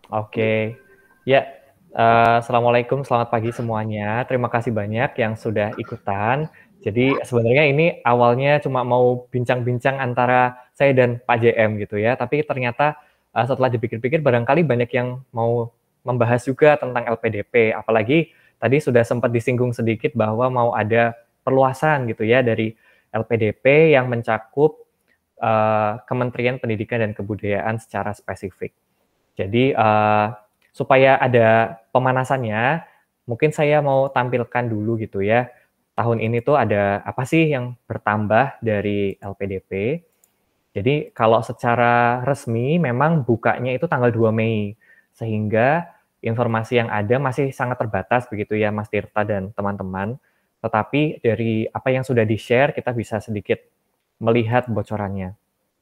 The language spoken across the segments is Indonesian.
Oke, ya, assalamualaikum, selamat pagi semuanya. Terima kasih banyak yang sudah ikutan. Jadi sebenarnya ini awalnya cuma mau bincang-bincang antara saya dan Pak JM gitu ya, tapi ternyata setelah dipikir-pikir barangkali banyak yang mau membahas juga tentang LPDP, apalagi tadi sudah sempat disinggung sedikit bahwa mau ada perluasan gitu ya dari LPDP yang mencakup Kementerian Pendidikan dan Kebudayaan secara spesifik. Jadi supaya ada pemanasannya, mungkin saya mau tampilkan dulu gitu ya. Tahun ini tuh ada apa sih yang bertambah dari LPDP. Jadi kalau secara resmi memang bukanya itu tanggal 2 Mei. Sehingga informasi yang ada masih sangat terbatas begitu ya Mas Tirta dan teman-teman. Tetapi dari apa yang sudah di-share kita bisa sedikit melihat bocorannya.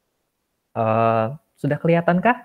Sudah kelihatankah?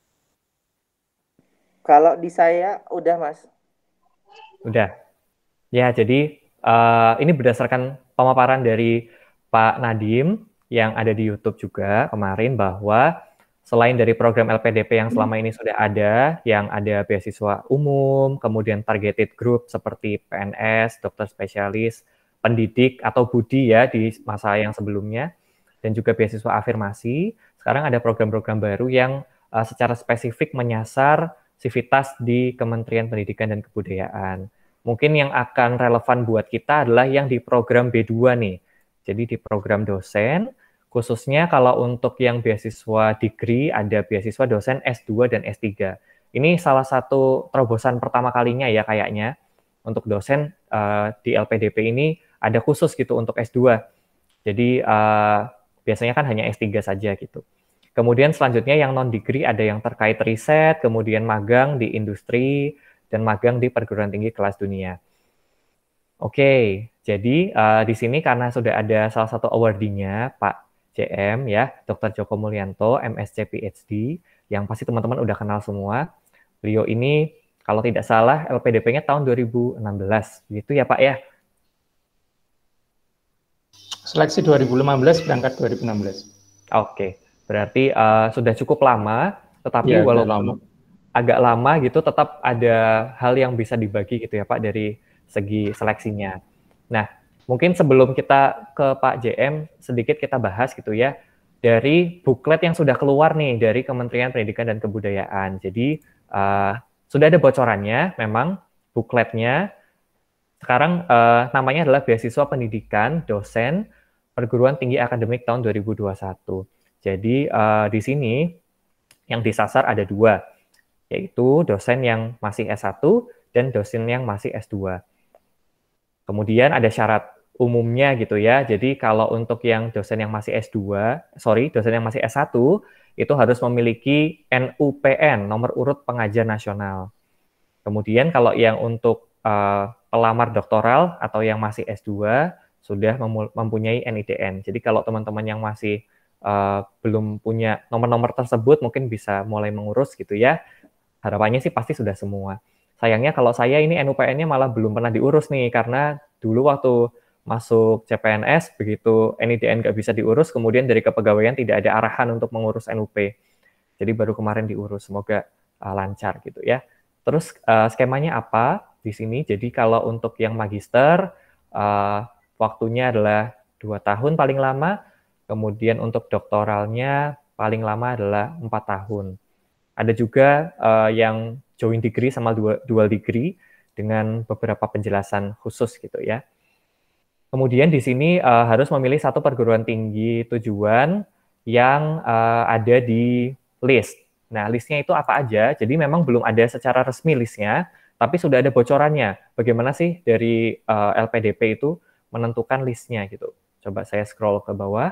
Kalau di saya udah Mas. Udah. Ya, jadi ini berdasarkan pemaparan dari Pak Nadiem yang ada di YouTube juga kemarin bahwa selain dari program LPDP yang selama ini sudah ada, yang ada beasiswa umum, kemudian targeted group seperti PNS, dokter spesialis, pendidik atau budi ya di masa yang sebelumnya, dan juga beasiswa afirmasi, sekarang ada program-program baru yang secara spesifik menyasar sivitas di Kementerian Pendidikan dan Kebudayaan. Mungkin yang akan relevan buat kita adalah yang di program B2 nih. Jadi di program dosen, khususnya kalau untuk yang beasiswa degree, ada beasiswa dosen S2 dan S3. Ini salah satu terobosan pertama kalinya ya kayaknya. Untuk dosen di LPDP ini ada khusus gitu untuk S2. Jadi biasanya kan hanya S3 saja gitu. Kemudian selanjutnya yang non-degree ada yang terkait riset, kemudian magang di industri, dan magang di perguruan tinggi kelas dunia. Oke, jadi di sini karena sudah ada salah satu awardee-nya, Pak JM ya, Dr. Joko Mulyanto, MSc PhD, yang pasti teman-teman udah kenal semua. Beliau ini kalau tidak salah LPDP-nya tahun 2016, gitu ya Pak ya? Seleksi 2015, berangkat 2016. Oke, berarti sudah cukup lama, tetapi Ya, walaupun lama. agak lama gitu, tetap ada hal yang bisa dibagi gitu ya Pak dari segi seleksinya. Nah, mungkin sebelum kita ke Pak JM, sedikit kita bahas gitu ya, dari buklet yang sudah keluar nih dari Kementerian Pendidikan dan Kebudayaan. Jadi, sudah ada bocorannya, memang bukletnya sekarang namanya adalah Beasiswa Pendidikan Dosen Perguruan Tinggi Akademik tahun 2021. Jadi di sini yang disasar ada dua, yaitu dosen yang masih S1 dan dosen yang masih S2. Kemudian ada syarat umumnya gitu ya. Jadi kalau untuk yang dosen yang masih S2, dosen yang masih S1 itu harus memiliki NUPN, nomor urut pengajar nasional. Kemudian kalau yang untuk pelamar doktoral atau yang masih S2 sudah mempunyai NIDN. Jadi kalau teman-teman yang masih belum punya nomor-nomor tersebut mungkin bisa mulai mengurus gitu ya. Harapannya sih pasti sudah semua. Sayangnya kalau saya ini NUPN-nya malah belum pernah diurus nih, karena dulu waktu masuk CPNS, begitu NIDN nggak bisa diurus, kemudian dari kepegawaian tidak ada arahan untuk mengurus NUP. Jadi baru kemarin diurus, semoga lancar gitu ya. Terus skemanya apa di sini? Jadi kalau untuk yang magister, waktunya adalah 2 tahun paling lama, kemudian untuk doktoralnya paling lama adalah 4 tahun. Ada juga yang joint degree sama dual degree dengan beberapa penjelasan khusus gitu ya. Kemudian di sini harus memilih satu perguruan tinggi tujuan yang ada di list. Nah, listnya itu apa aja? Jadi memang belum ada secara resmi listnya, tapi sudah ada bocorannya. Bagaimana sih dari LPDP itu menentukan listnya gitu. Coba saya scroll ke bawah.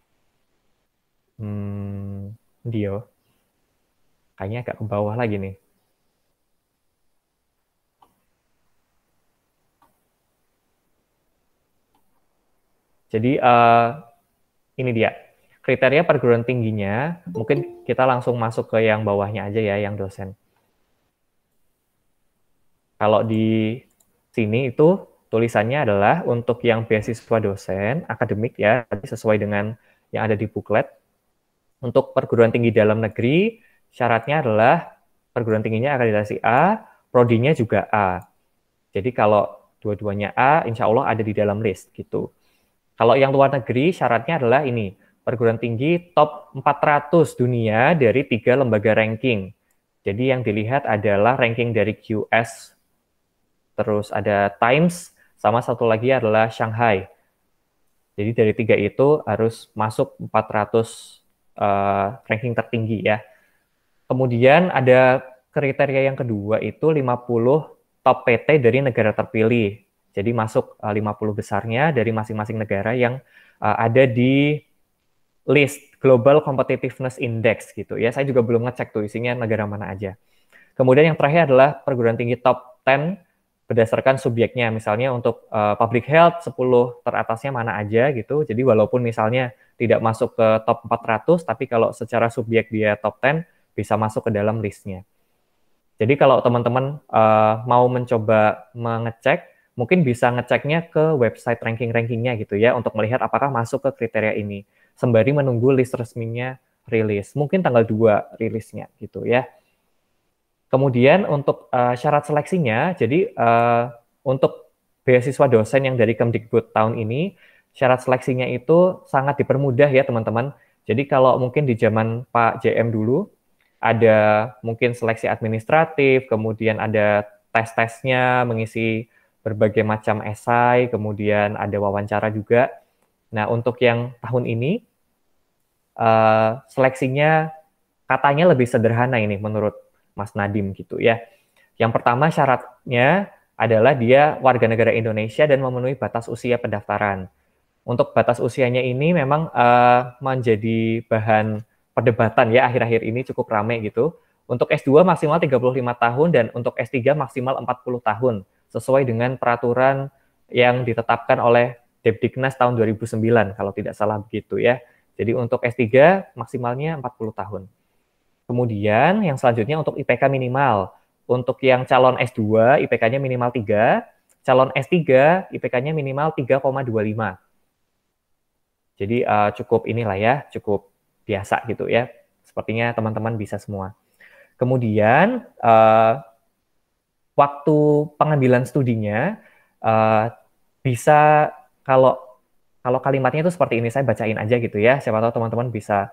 Dio. Kayaknya agak ke bawah lagi nih. Jadi ini dia kriteria perguruan tingginya. Mungkin kita langsung masuk ke yang bawahnya aja ya, yang dosen. Kalau di sini itu tulisannya adalah untuk yang beasiswa dosen akademik ya, sesuai dengan yang ada di buklet. Untuk perguruan tinggi dalam negeri, syaratnya adalah perguruan tingginya akreditasi A, prodinya juga A. Jadi kalau dua-duanya A, insya Allah ada di dalam list gitu. Kalau yang luar negeri, syaratnya adalah ini, perguruan tinggi top 400 dunia dari 3 lembaga ranking. Jadi yang dilihat adalah ranking dari QS, terus ada Times, sama satu lagi adalah Shanghai. Jadi dari 3 itu harus masuk 400 ranking tertinggi ya. Kemudian ada kriteria yang kedua itu 50 top PT dari negara terpilih. Jadi masuk 50 besarnya dari masing-masing negara yang ada di list Global Competitiveness Index gitu ya. Saya juga belum ngecek tuh isinya negara mana aja. Kemudian yang terakhir adalah perguruan tinggi top 10 berdasarkan subjeknya. Misalnya untuk public health 10 teratasnya mana aja gitu. Jadi walaupun misalnya tidak masuk ke top 400, tapi kalau secara subjek dia top 10, bisa masuk ke dalam listnya. Jadi kalau teman-teman mau mencoba mengecek, mungkin bisa ngeceknya ke website ranking-rankingnya gitu ya, untuk melihat apakah masuk ke kriteria ini. Sembari menunggu list resminya rilis. Mungkin tanggal 2 rilisnya gitu ya. Kemudian untuk syarat seleksinya, jadi untuk beasiswa dosen yang dari Kemdikbud tahun ini, syarat seleksinya itu sangat dipermudah ya teman-teman. Jadi kalau mungkin di zaman Pak JM dulu, ada mungkin seleksi administratif, kemudian ada tes-tesnya, mengisi berbagai macam esai, kemudian ada wawancara juga. Nah, untuk yang tahun ini, seleksinya katanya lebih sederhana ini menurut Mas Nadiem gitu ya. Yang pertama syaratnya adalah dia warga negara Indonesia dan memenuhi batas usia pendaftaran. Untuk batas usianya ini memang menjadi bahan perdebatan ya akhir-akhir ini cukup ramai gitu. Untuk S2 maksimal 35 tahun dan untuk S3 maksimal 40 tahun sesuai dengan peraturan yang ditetapkan oleh Depdiknas tahun 2009 kalau tidak salah begitu ya. Jadi untuk S3 maksimalnya 40 tahun. Kemudian yang selanjutnya untuk IPK minimal. Untuk yang calon S2 IPK-nya minimal 3, calon S3 IPK-nya minimal 3,25. Jadi cukup inilah ya, cukup biasa gitu ya. Sepertinya teman-teman bisa semua. Kemudian waktu pengambilan studinya bisa kalau kalimatnya itu seperti ini, saya bacain aja gitu ya. Siapa tahu teman-teman bisa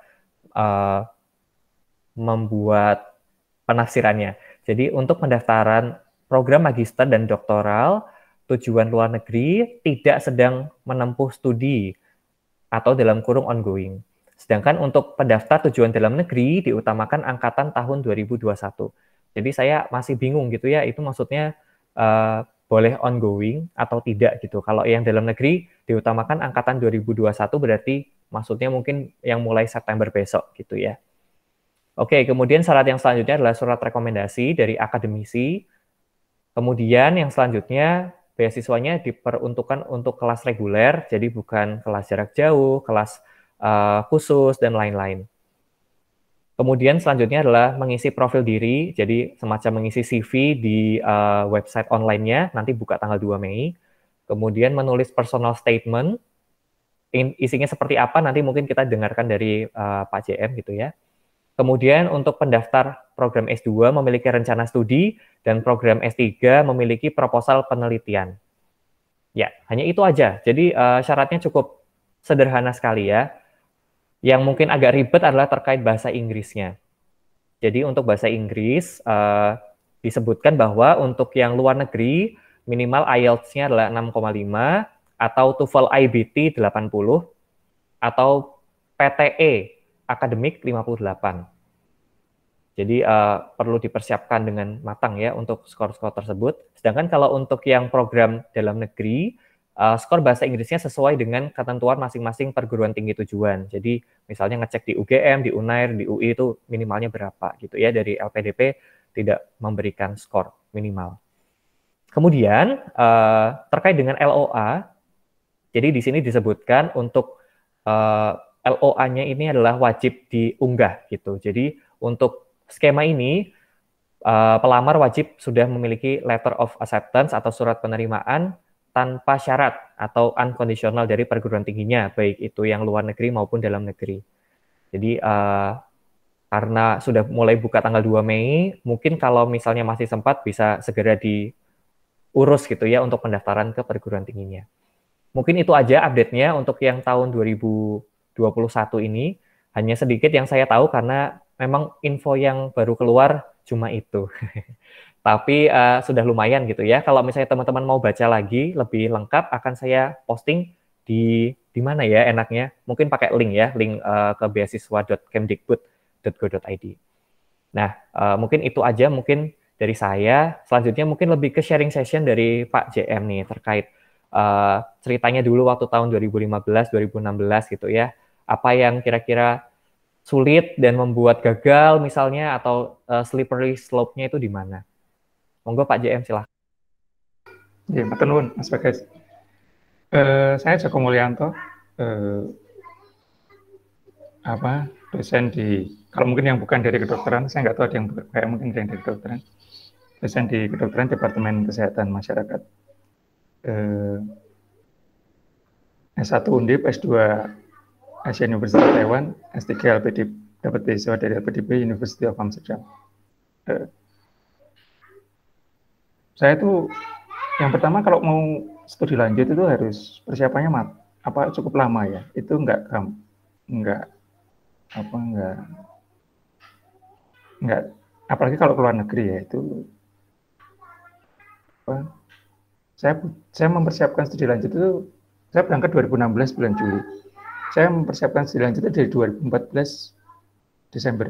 membuat penafsirannya. Jadi untuk pendaftaran program magister dan doktoral tujuan luar negeri tidak sedang menempuh studi atau dalam kurung ongoing. Sedangkan untuk pendaftar tujuan dalam negeri diutamakan angkatan tahun 2021. Jadi saya masih bingung gitu ya, itu maksudnya boleh ongoing atau tidak gitu. Kalau yang dalam negeri diutamakan angkatan 2021 berarti maksudnya mungkin yang mulai September besok gitu ya. Oke, kemudian syarat yang selanjutnya adalah surat rekomendasi dari akademisi. Kemudian yang selanjutnya beasiswanya diperuntukkan untuk kelas reguler, jadi bukan kelas jarak jauh, kelas khusus, dan lain-lain. Kemudian selanjutnya adalah mengisi profil diri, jadi semacam mengisi CV di website online-nya, nanti buka tanggal 2 Mei. Kemudian menulis personal statement, isinya seperti apa, nanti mungkin kita dengarkan dari Pak JM gitu ya. Kemudian untuk pendaftar program S2 memiliki rencana studi dan program S3 memiliki proposal penelitian. Ya, hanya itu aja. Jadi syaratnya cukup sederhana sekali ya. Yang mungkin agak ribet adalah terkait bahasa Inggrisnya. Jadi untuk bahasa Inggris disebutkan bahwa untuk yang luar negeri minimal IELTS-nya adalah 6,5 atau TOEFL IBT 80 atau PTE akademik 58. Jadi perlu dipersiapkan dengan matang ya untuk skor-skor tersebut. Sedangkan kalau untuk yang program dalam negeri, skor bahasa Inggrisnya sesuai dengan ketentuan masing-masing perguruan tinggi tujuan. Jadi misalnya ngecek di UGM, di UNAIR, di UI itu minimalnya berapa gitu ya. Dari LPDP tidak memberikan skor minimal. Kemudian terkait dengan LOA, jadi di sini disebutkan untuk LOA-nya ini adalah wajib diunggah gitu. Jadi untuk skema ini pelamar wajib sudah memiliki letter of acceptance atau surat penerimaan tanpa syarat atau unconditional dari perguruan tingginya, baik itu yang luar negeri maupun dalam negeri. Jadi karena sudah mulai buka tanggal 2 Mei, mungkin kalau misalnya masih sempat bisa segera diurus gitu ya untuk pendaftaran ke perguruan tingginya. Mungkin itu aja update-nya untuk yang tahun 2021 ini. Hanya sedikit yang saya tahu karena memang info yang baru keluar cuma itu. Tapi sudah lumayan gitu ya. Kalau misalnya teman-teman mau baca lagi lebih lengkap, akan saya posting di mana ya enaknya? Mungkin pakai link ya, link ke beasiswa.kemdikbud.go.id. Nah, mungkin itu aja mungkin dari saya. Selanjutnya mungkin lebih ke sharing session dari Pak JM nih terkait ceritanya dulu waktu tahun 2015, 2016 gitu ya. Apa yang kira-kira sulit dan membuat gagal misalnya atau slippery slope-nya itu di mana? Monggo Pak JM silahkan. Ya, matur nuwun Mas Bagas. Saya Joko Mulyanto, dosen di, kalau mungkin yang bukan dari kedokteran, saya nggak tahu ada yang kayak mungkin ada yang dari kedokteran, dosen di kedokteran Departemen Kesehatan Masyarakat, S1 Undip, S2 Asian University Taiwan, S3 LPDP, dapat beasiswa dari LPDP University of Amsterdam. Saya tuh yang pertama kalau mau studi lanjut itu harus persiapannya cukup lama ya. Itu enggak apalagi kalau keluar negeri ya itu saya mempersiapkan studi lanjut itu, saya berangkat 2016 bulan Juli. Saya mempersiapkan studi lanjut itu dari 2014 Desember.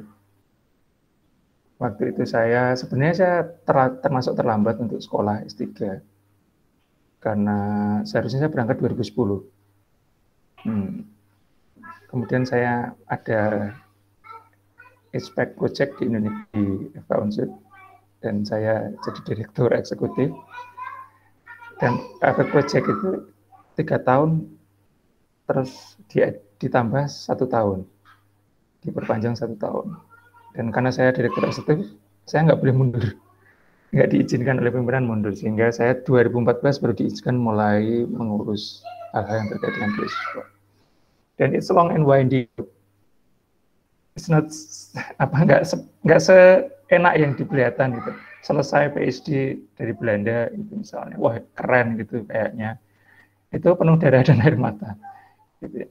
Waktu itu saya termasuk terlambat untuk sekolah S3 karena seharusnya saya berangkat 2010. Kemudian saya ada expect project di Indonesia di FK Unsud dan saya jadi direktur eksekutif. Dan expect project itu 3 tahun terus ditambah 1 tahun, diperpanjang 1 tahun. Dan karena saya direktur eksekutif, saya nggak boleh mundur, nggak diizinkan oleh pimpinan mundur, sehingga saya 2014 baru diizinkan mulai mengurus hal-hal yang terkait dengan beasiswa. Dan it's long and winding. It's not nggak seenak yang diperlihatkan gitu. Selesai PhD dari Belanda itu misalnya, wah keren gitu kayaknya. Itu penuh darah dan air mata. Gitu ya.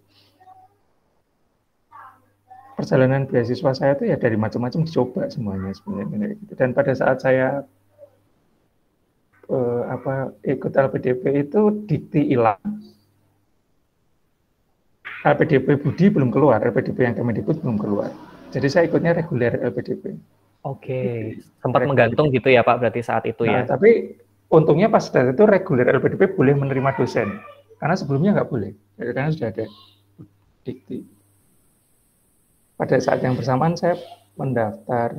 Perjalanan beasiswa saya itu ya dari macam-macam dicoba semuanya sebenarnya gitu. Dan pada saat saya ikut LPDP itu dikti hilang, LPDP Budi belum keluar, LPDP yang Kemendikbud belum keluar. Jadi saya ikutnya reguler LPDP. Oke, sempat menggantung gitu ya Pak berarti saat itu ya. Tapi untungnya pas saat itu reguler LPDP boleh menerima dosen, karena sebelumnya nggak boleh, karena sudah ada dikti. Pada saat yang bersamaan saya mendaftar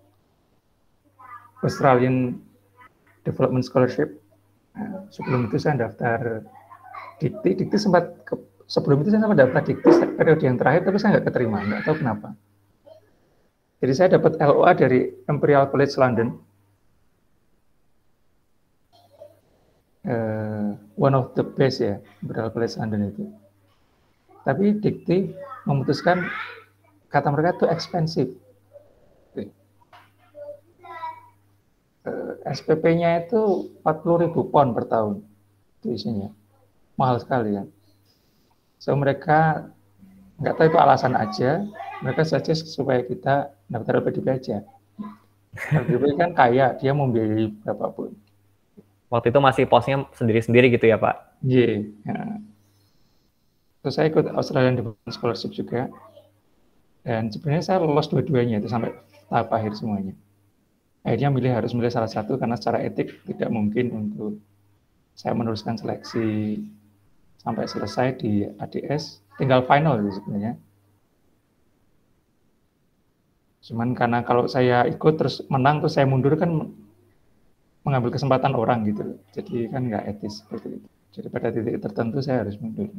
Australian Development Scholarship. Nah, sebelum itu saya daftar dikti sebelum itu saya sempat daftar dikti periode yang terakhir, tapi saya nggak keterima, nggak tahu kenapa. Jadi saya dapat LOA dari Imperial College London, one of the best ya, Imperial College London itu. Tapi dikti memutuskan, kata mereka itu expensive. SPP-nya itu 40.000 pound per tahun, itu isinya. Mahal sekali ya. So mereka nggak tahu itu alasan aja, mereka suggest supaya kita daftar LPDP aja. LPDP kan kaya, dia mau membiayai berapapun. Waktu itu masih posnya sendiri-sendiri gitu ya Pak? Iya. Yeah. Terus saya ikut Australian Development Scholarship juga. Dan sebenarnya saya lolos dua-duanya itu sampai tahap akhir semuanya. Akhirnya harus milih salah satu karena secara etik tidak mungkin untuk saya meneruskan seleksi sampai selesai di ADS, tinggal final itu sebenarnya. Cuman karena kalau saya ikut terus menang terus saya mundur kan mengambil kesempatan orang gitu. Jadi kan nggak etis seperti itu. Jadi pada titik tertentu saya harus mundur.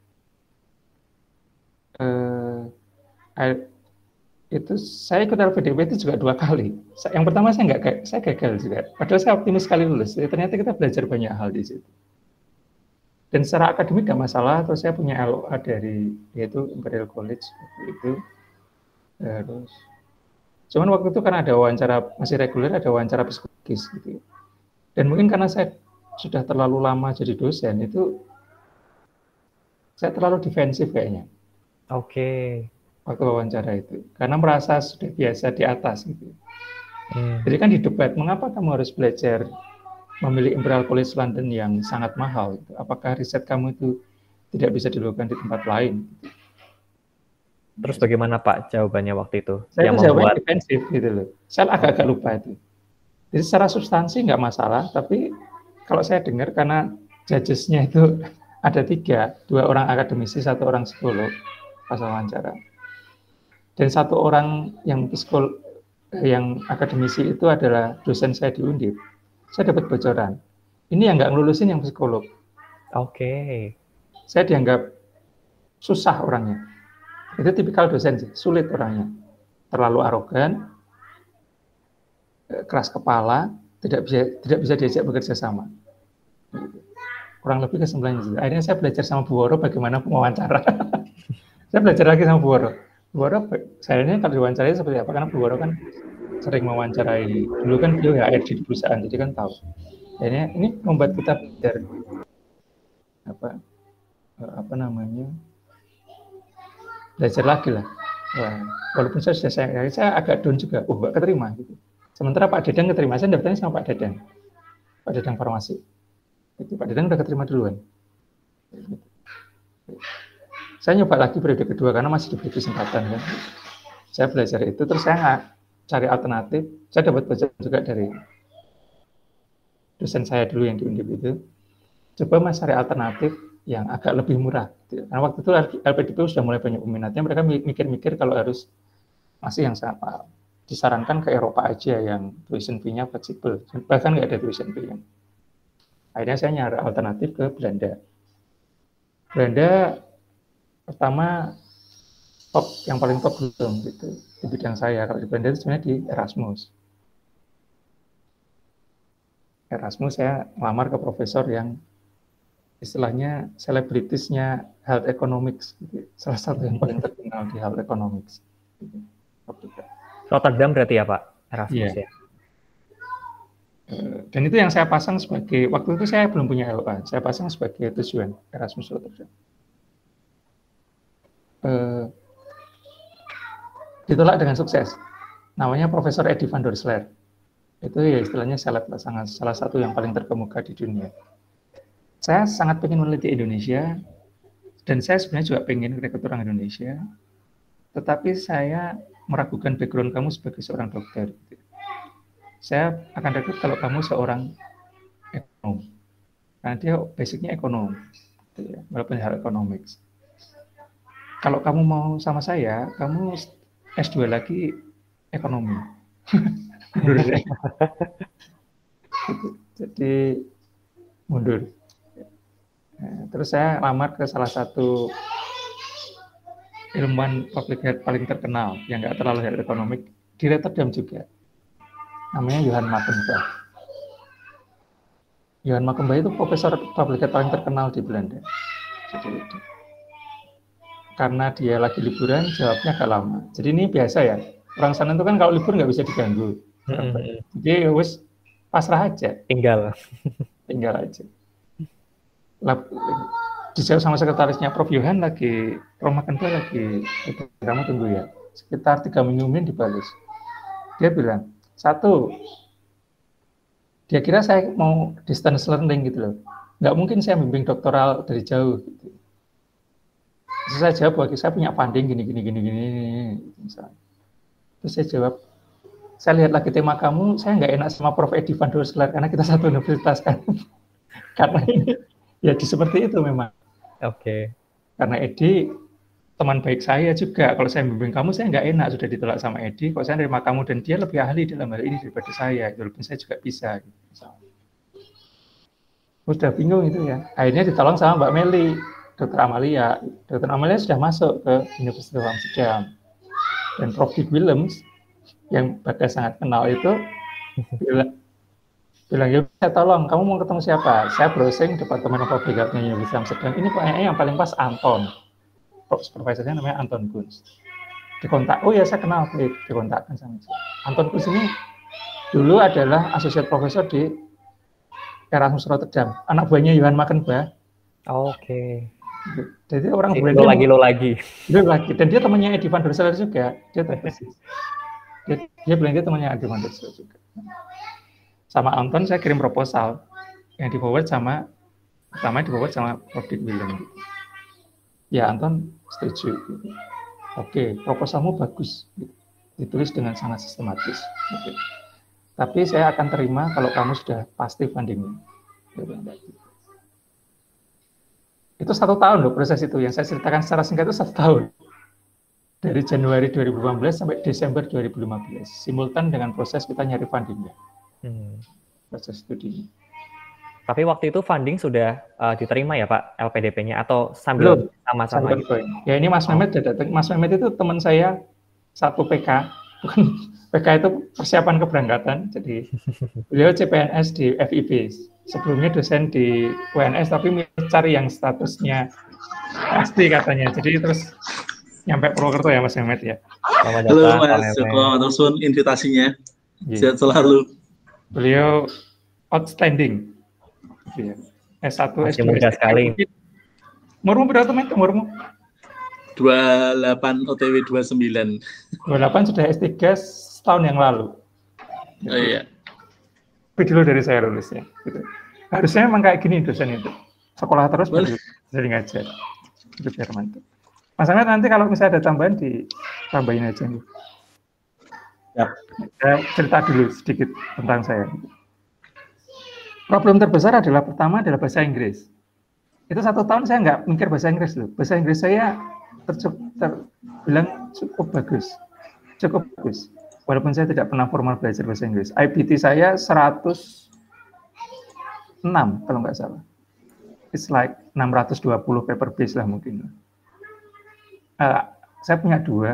Itu saya ikut LPDP itu juga 2 kali. Yang pertama saya gagal juga. Padahal saya optimis sekali lulus. Ternyata kita belajar banyak hal di situ. Dan secara akademik nggak masalah. Terus saya punya LOA dari yaitu Imperial College itu. Terus Cuman waktu itu kan ada wawancara, masih reguler, ada wawancara psikologis gitu. Dan mungkin karena saya sudah terlalu lama jadi dosen, itu saya terlalu defensif kayaknya. Oke. Waktu wawancara itu. Karena merasa sudah biasa di atas gitu. Jadi kan di debat, mengapa kamu harus belajar memilih Imperial College London yang sangat mahal? Gitu. Apakah riset kamu itu tidak bisa dilakukan di tempat lain? Terus bagaimana Pak jawabannya waktu itu? Saya Yang itu jawabannya membuat defensif gitu loh. Saya agak-agak lupa itu. Jadi secara substansi nggak masalah, tapi kalau saya dengar karena judges-nya itu ada 3, 2 orang akademisi, 1 orang psikolog pas wawancara. Dan 1 orang yang yang akademisi itu adalah dosen saya di Undip. Saya dapat bocoran. Ini yang nggak ngelulusin yang psikolog. Oke. Saya dianggap susah orangnya. Itu tipikal dosen sih, sulit orangnya. Terlalu arogan, keras kepala, tidak bisa diajak bekerja sama. Kurang lebih kesimpulannya gitu. Akhirnya saya belajar sama Bu Woro bagaimana mewawancara. Saya belajar lagi sama Bu Woro. Bu Woro, sayangnya kalau diwawancarai seperti apa? Karena Bu Woro kan sering mewawancarai. Dulu kan beliau HR di perusahaan, jadi kan tahu. Akhirnya ini membuat kita belajar belajar lagi lah. Wah, walaupun saya agak down juga. Nggak keterima gitu. Sementara Pak Dadang keterima. Saya daftarnya sama Pak Dadang. Pak Dadang Farmasi. Itu Pak Dadang udah keterima duluan. Saya nyoba lagi periode kedua karena masih diberi kesempatan kan. Saya belajar itu, terus saya cari alternatif. Saya dapat belajar juga dari dosen saya dulu yang di Undip itu. Coba Mas cari alternatif yang agak lebih murah. Karena waktu itu LPDP sudah mulai banyak peminatnya, mereka mikir-mikir kalau harus masih yang sama. Disarankan ke Eropa aja yang tuition fee-nya fleksibel, bahkan nggak ada tuition fee-nya. Akhirnya saya nyari alternatif ke Belanda. Belanda pertama top, yang paling top belum gitu di bidang saya. Kalau di Belanda itu sebenarnya di Erasmus. Erasmus saya melamar ke profesor yang istilahnya selebritisnya health economics, gitu. Salah satu yang paling terkenal di health economics. Gitu. Rotterdam berarti ya Pak, Erasmus ya. Dan itu yang saya pasang sebagai, waktu itu saya belum punya LOA, saya pasang sebagai tujuan Erasmus Rotterdam. Ditolak dengan sukses. Namanya Profesor Eddie van der Sler. Itu ya istilahnya seleb, salah satu yang paling terkemuka di dunia. Saya sangat pengen meneliti Indonesia, dan saya sebenarnya juga pengen rekrut orang Indonesia, tetapi saya meragukan background kamu sebagai seorang dokter. Saya akan rekrut kalau kamu seorang ekonom, karena dia basicnya ekonom, walaupun hal economics. Kalau kamu mau sama saya, kamu S2 lagi ekonomi. Jadi mundur. Terus saya lamar ke salah satu ilmuwan public health paling terkenal yang nggak terlalu health economic di Rotterdam juga, namanya Johan Makenbach. Johan Makenbach itu profesor public health paling terkenal di Belanda. Jadi, karena dia lagi liburan, jawabnya agak lama. Jadi ini biasa ya, orang sana itu kan kalau libur nggak bisa diganggu. Jadi wes pasrah aja, tinggal aja. Dijawab sama sekretarisnya, Prof. Johan lagi, Prof. Makenbach lagi, kamu tunggu ya. Sekitar 3 minggu kemudian dibalas. Dia bilang, 1, dia kira saya mau distance learning gitu loh. Nggak mungkin saya bimbing doktoral dari jauh. Gitu. Terus saya jawab, bahwa saya punya funding gini. Misalnya. Terus saya jawab, saya lihat lagi tema kamu, saya nggak enak sama Prof. Eddie van der Sler, karena kita satu universitas kan. Karena ini, ya seperti itu memang. Oke. Karena Edi teman baik saya juga. Kalau saya membimbing kamu, saya nggak enak sudah ditolak sama Edi. Kalau saya nerima kamu dan dia lebih ahli dalam hal ini daripada saya, walaupun saya juga bisa. Udah bingung itu ya. Akhirnya ditolong sama Mbak Meli, Dr. Amalia. Dr. Amalia sudah masuk ke Universitas of Amsterdam. Dan Prof. Dick Willems, yang Bagas sangat kenal itu, bilang, ya saya tolong, kamu mau ketemu siapa? Saya browsing Departemen Public Health-nya Universitas Amsterdam. Ini kayaknya yang paling pas Anton. Supervisornya namanya Anton Gunst. dikontak. Oh ya saya kenal, dikontakkan sama saya. Anton Kus ini dulu adalah asosiat profesor di Erasmus Rotterdam, anak buahnya Johan Mackenbach. Oke. Jadi orang Lo lagi. Dan dia temannya Eddie van der Sar juga. Dia persis. Dia bilang dia temannya Eddie van der Sar juga. Sama Anton saya kirim proposal yang dibawa sama Prodik Willem. Ya Anton setuju. Oke, proposalmu bagus. Ditulis dengan sangat sistematis. Oke. Tapi saya akan terima kalau kamu sudah pasti fundingnya. Itu 1 tahun loh proses itu. Yang saya ceritakan secara singkat itu 1 tahun. Dari Januari 2015 sampai Desember 2015. Simultan dengan proses kita nyari fundingnya. Proses studi. Tapi waktu itu funding sudah diterima ya Pak LPDP-nya atau sambil sama-sama gitu? Ya ini Mas Mehmet sudah datang. Mas Mehmet itu teman saya satu PK. Bukan PK itu persiapan keberangkatan. Jadi beliau CPNS di FIB. Sebelumnya dosen di UNS tapi cari yang statusnya pasti katanya. Jadi terus nyampe Purwokerto ya Mas Mehmet ya. Halo Mas Joko, terus invitasinya. Sehat selalu. Beliau outstanding. Ya. S1, masih S2, muda sekali. Umurmu berapa teman? Umurmu? 28 OTW 29. 28 sudah S3 setahun yang lalu. Oh iya. Tapi dulu dari saya lulusnya. Gitu. Harusnya memang kayak gini dosen itu. Sekolah terus sering ngajar. Itu biar mantap. Mas Ahmed nanti kalau misalnya ada tambahan ditambahin aja nih. Yap. Saya cerita dulu sedikit tentang saya. Problem terbesar adalah pertama adalah bahasa Inggris. Itu 1 tahun saya nggak mikir bahasa Inggris loh. Bahasa Inggris saya terbilang cukup bagus. Walaupun saya tidak pernah formal belajar bahasa Inggris. IBT saya 106 kalau nggak salah. It's like 620 paper base lah mungkin. Saya punya 2.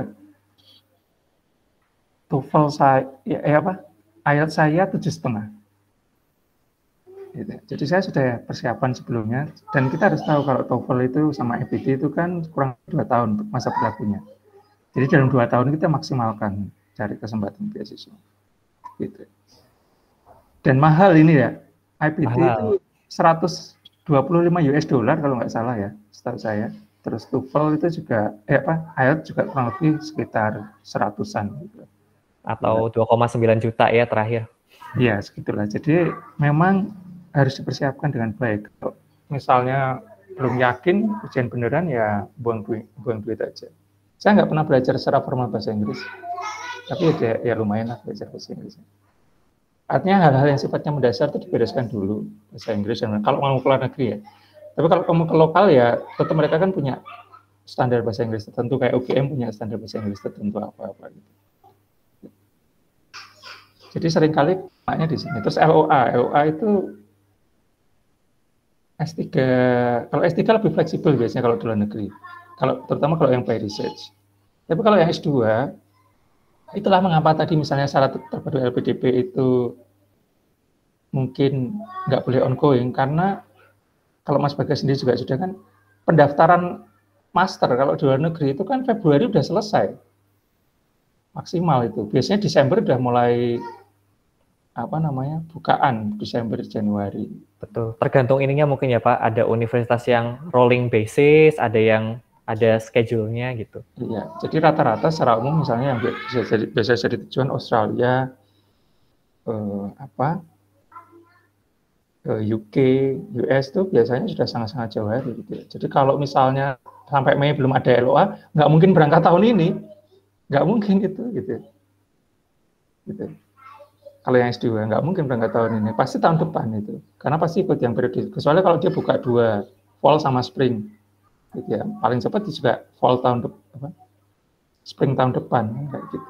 TOEFL saya, IELTS saya 7,5. Gitu. Jadi saya sudah persiapan sebelumnya, dan kita harus tahu kalau TOEFL itu sama IBT itu kan kurang 2 tahun masa berlakunya. Jadi dalam 2 tahun kita maksimalkan cari kesempatan beasiswa. Gitu. Dan mahal ini ya, IBT itu 125 US dollar kalau nggak salah ya, setahu saya. Terus TOEFL itu juga, IELTS juga kurang lebih sekitar 100-an. Gitu. Atau 2,9 juta ya terakhir. Iya, segitulah. Jadi memang harus dipersiapkan dengan baik. Kalau misalnya belum yakin ujian beneran ya buang duit aja. Saya nggak pernah belajar secara formal bahasa Inggris, tapi ya lumayan lah belajar bahasa Inggris. Artinya hal-hal yang sifatnya mendasar itu dibereskan dulu bahasa Inggris. Dan kalau mau ke luar negeri ya. Tapi kalau kamu ke lokal ya tetap mereka kan punya standar bahasa Inggris tertentu, kayak UGM punya standar bahasa Inggris tertentu apa-apa gitu. Jadi seringkali makanya di sini. Terus LOA itu S3, kalau S3 lebih fleksibel biasanya kalau di luar negeri. Terutama kalau yang by research. Tapi kalau yang S2, itulah mengapa tadi misalnya syarat terpadu LPDP itu mungkin nggak boleh ongoing, karena kalau Mas Bagas sendiri juga sudah kan, pendaftaran master kalau di luar negeri itu kan Februari udah selesai. Maksimal itu. Biasanya Desember udah mulai bukaan, Desember, Januari. Betul. Tergantung ininya mungkin ya Pak, ada universitas yang rolling basis, ada yang ada schedule-nya gitu. Iya, jadi rata-rata secara umum misalnya yang biasa jadi tujuan Australia, UK, US itu biasanya sudah sangat-sangat jauh hari gitu ya. Jadi kalau misalnya sampai Mei belum ada LOA, nggak mungkin berangkat tahun ini, nggak mungkin itu gitu. Kalau yang S2 nggak mungkin berangkat tahun ini, pasti tahun depan itu. Karena pasti ikut yang periode. Kecuali kalau dia buka 2, fall sama spring. Gitu ya. Paling cepat juga fall spring tahun depan kayak gitu.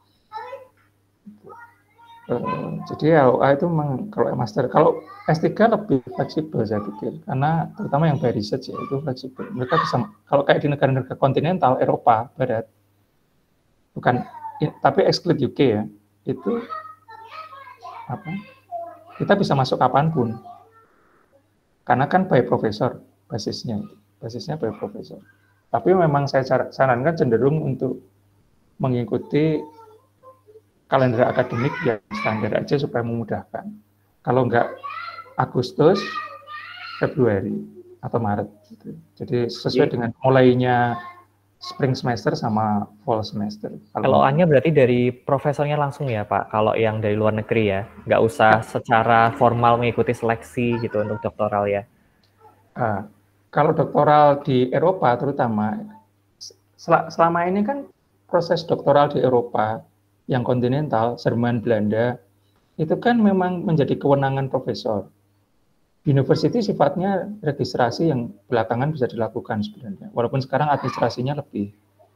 Jadi LOA itu memang kalau master, kalau S3 lebih fleksibel saya pikir. Karena terutama yang by research ya itu fleksibel. Mereka bisa, kalau kayak di negara-negara kontinental Eropa Barat, bukan, tapi exclude UK ya, itu kita bisa masuk kapanpun, karena kan by profesor basisnya by profesor. Tapi memang saya sarankan cenderung untuk mengikuti kalender akademik yang standar aja supaya memudahkan. Kalau enggak Agustus, Februari atau Maret. Gitu. Jadi sesuai dengan mulainya spring semester sama fall semester. LOA-nya berarti dari profesornya langsung ya Pak, kalau yang dari luar negeri ya? Nggak usah secara formal mengikuti seleksi gitu untuk doktoral ya? Kalau doktoral di Eropa terutama, selama ini kan proses doktoral di Eropa yang kontinental, Jerman, Belanda, itu kan memang menjadi kewenangan profesor. University sifatnya registrasi yang belakangan bisa dilakukan sebenarnya. Walaupun sekarang administrasinya lebih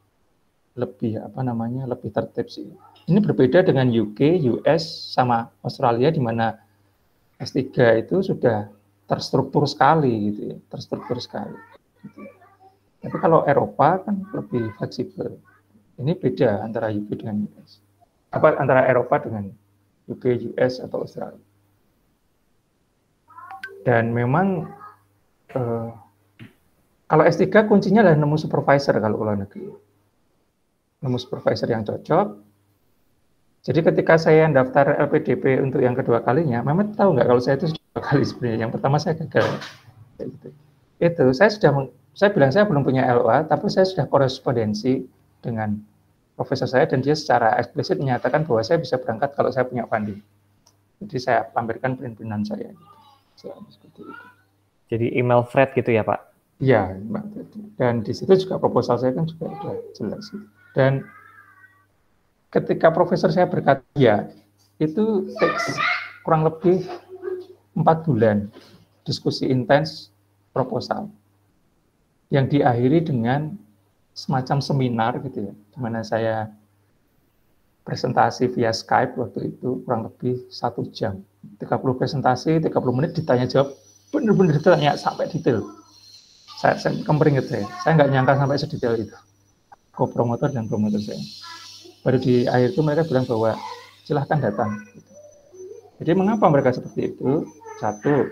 tertib sih. Ini berbeda dengan UK, US sama Australia di mana S3 itu sudah terstruktur sekali gitu ya, terstruktur sekali. Gitu. Tapi kalau Eropa kan lebih fleksibel. Ini beda antara UK dengan US. Antara Eropa dengan UK, US atau Australia. Dan memang kalau S3 kuncinya adalah nemu supervisor kalau luar negeri. Nemu supervisor yang cocok. Jadi ketika saya daftar LPDP untuk yang kedua kalinya, Mehmet tahu nggak kalau saya itu dua kali sebenarnya. Yang pertama saya gagal. Itu saya bilang saya belum punya LOA, tapi saya sudah korespondensi dengan profesor saya dan dia secara eksplisit menyatakan bahwa saya bisa berangkat kalau saya punya funding. Jadi saya pamerkan print-printan saya. Seperti itu. Jadi email thread gitu ya Pak? Iya, dan di situ juga proposal saya kan juga sudah jelas. Dan ketika profesor saya berkata ya, itu teks kurang lebih 4 bulan diskusi intens proposal yang diakhiri dengan semacam seminar gitu ya, di mana saya presentasi via Skype waktu itu kurang lebih 1 jam. 30 presentasi, 30 menit ditanya jawab, benar-benar ditanya sampai detail. Saya kemeringet saya nggak nyangka sampai sedetail itu. Co-promotor dan promotor saya. Baru di akhir itu mereka bilang bahwa silahkan datang. Jadi mengapa mereka seperti itu? Satu,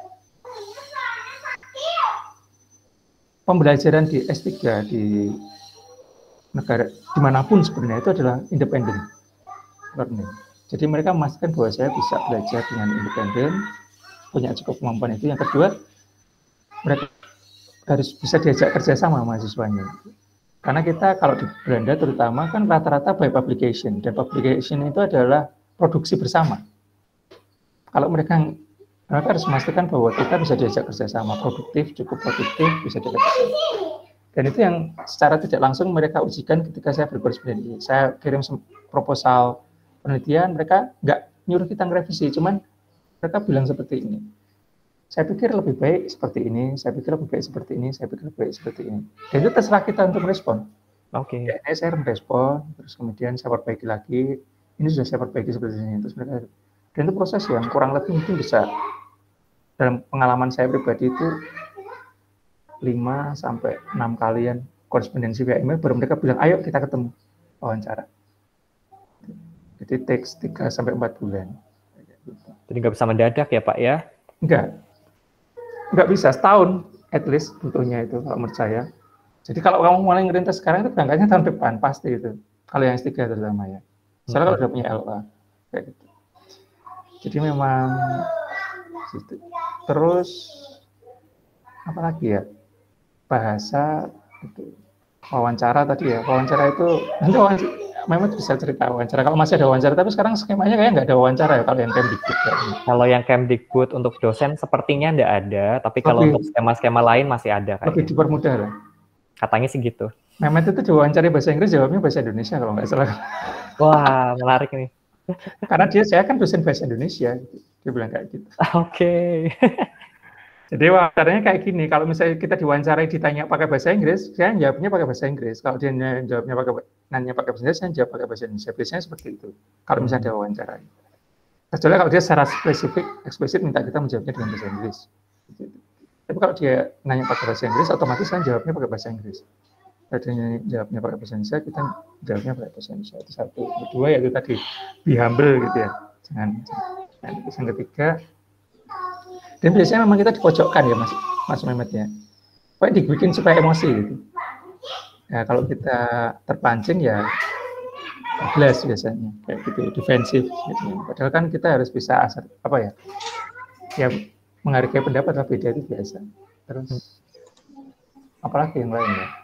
pembelajaran di S3 di negara dimanapun sebenarnya itu adalah independent learning. Jadi mereka memastikan bahwa saya bisa belajar dengan independen, punya cukup kemampuan itu. Yang kedua, mereka harus bisa diajak kerjasama mahasiswanya. Karena kita kalau di Belanda terutama kan rata-rata by publication, dan publication itu adalah produksi bersama. Kalau mereka harus memastikan bahwa kita bisa diajak kerjasama, cukup produktif, bisa diajak kerjasama. Dan itu yang secara tidak langsung mereka ujikan ketika saya berkorespondensi. Saya kirim proposal penelitian, mereka nggak nyuruh kita ngerevisi, cuman mereka bilang seperti ini. Saya pikir lebih baik seperti ini, saya pikir lebih baik seperti ini, saya pikir lebih baik seperti ini. Dan itu terserah kita untuk merespon. Oke. Ya, saya merespon, terus kemudian saya perbaiki lagi, ini sudah saya perbaiki seperti ini. Terus mereka, dan itu proses yang kurang lebih mungkin bisa, dalam pengalaman saya pribadi itu 5 sampai 6 kalian korespondensi via email, baru mereka bilang, ayo kita ketemu, wawancara. Jadi takes 3 sampai 4 bulan. Jadi nggak bisa mendadak ya Pak ya? Nggak bisa, setahun at least butuhnya itu kalau menurut saya. Jadi kalau kamu mulai ngerintis sekarang itu berangkatnya tahun depan, pasti itu. Kalau yang S3 terutama ya. Soalnya kalau udah punya LOA. Kayak gitu. Jadi memang gitu. Terus apa lagi ya? Bahasa itu. Wawancara tadi ya. Wawancara itu nanti memang bisa cerita wawancara. Kalau masih ada wawancara, tapi sekarang skemanya kayaknya nggak ada wawancara ya kalau yang Kemdikbud. Kalau yang Kemdikbud untuk dosen sepertinya nggak ada, tapi kalau untuk skema-skema lain masih ada kayaknya. Lebih dipermudah lah. Katanya sih gitu. Mehmet itu diwawancara bahasa Inggris, jawabnya bahasa Indonesia kalau nggak salah. Wah, menarik nih. Karena saya kan dosen bahasa Indonesia, dia bilang kayak gitu. Oke. Jadi wawancaranya kayak gini, kalau misalnya kita diwawancarai ditanya pakai bahasa Inggris, saya jawabnya pakai bahasa Inggris. Kalau dia jawabnya nanya pakai bahasa Inggris, saya jawab pakai bahasa Indonesia. Biasanya seperti itu. Kalau misalnya ada wawancara. Kecuali kalau dia secara spesifik, eksplisit minta kita menjawabnya dengan bahasa Inggris. Tapi kalau dia nanya pakai bahasa Inggris, otomatis kan jawabnya pakai bahasa Inggris. Kalau dia jawabnya pakai bahasa Indonesia, kita jawabnya pakai bahasa Indonesia. Itu satu. Kedua yaitu tadi, be humble gitu ya. Jangan. Yang ketiga, dan biasanya memang kita dipojokkan ya Mas Mehmet ya. Pokoknya dibikin supaya emosi gitu. Ya kalau kita terpancing ya bablas biasanya kayak gitu, defensif gitu. Padahal kan kita harus bisa ya menghargai pendapat lah, beda itu biasa. Terus apalagi yang lain ya,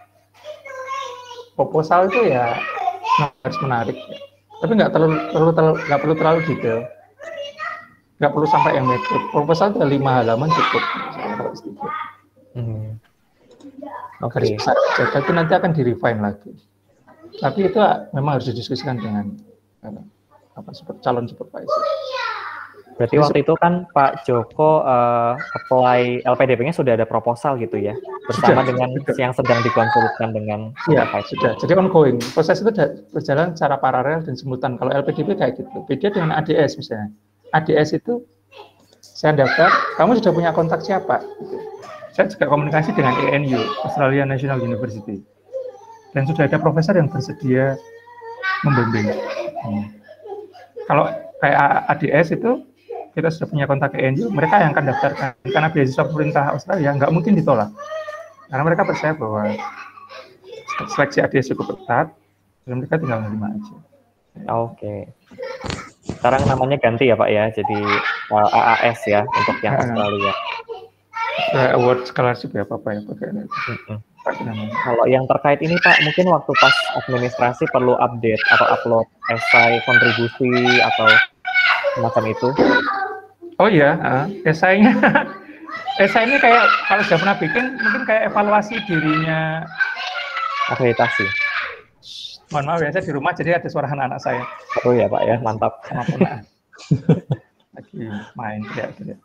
proposal itu ya harus menarik ya. Tapi nggak perlu terlalu detail, nggak perlu sampai yang metode. Proposal itu 5 halaman cukup. Garis besar aja, tapi nanti akan di-refine lagi. Tapi itu memang harus didiskusikan dengan calon supervisor. Berarti waktu itu kan Pak Joko apply LPDP-nya sudah ada proposal gitu ya, bersama dengan yang sedang dikonsultasikan dengan sudah. Jadi ongoing. Proses itu berjalan secara paralel dan simultan. Kalau LPDP kayak gitu. Beda dengan ADS misalnya. ADS itu saya daftar, kamu sudah punya kontak siapa? Gitu. Saya juga komunikasi dengan ANU, Australian National University. Dan sudah ada profesor yang bersedia membimbing. Kalau kayak ADS itu, kita sudah punya kontak ANU, mereka yang akan daftarkan. Karena beasiswa pemerintah Australia nggak mungkin ditolak. Karena mereka percaya bahwa seleksi ADS cukup ketat, dan mereka tinggal menerima aja. Oke. Sekarang namanya ganti ya Pak ya, jadi AAS ya untuk yang Australia. Award scholarship ya apa ya pakai. Kalau yang terkait ini Pak, mungkin waktu pas administrasi perlu update atau upload esai kontribusi atau semacam itu. Oh iya, esainya, esai ini kayak kalau sudah pernah bikin, mungkin kayak evaluasi dirinya. Akreditasi. Mohon maaf ya, saya di rumah jadi ada suara anak-anak saya. Oh ya Pak ya, mantap. Lagi main tidak.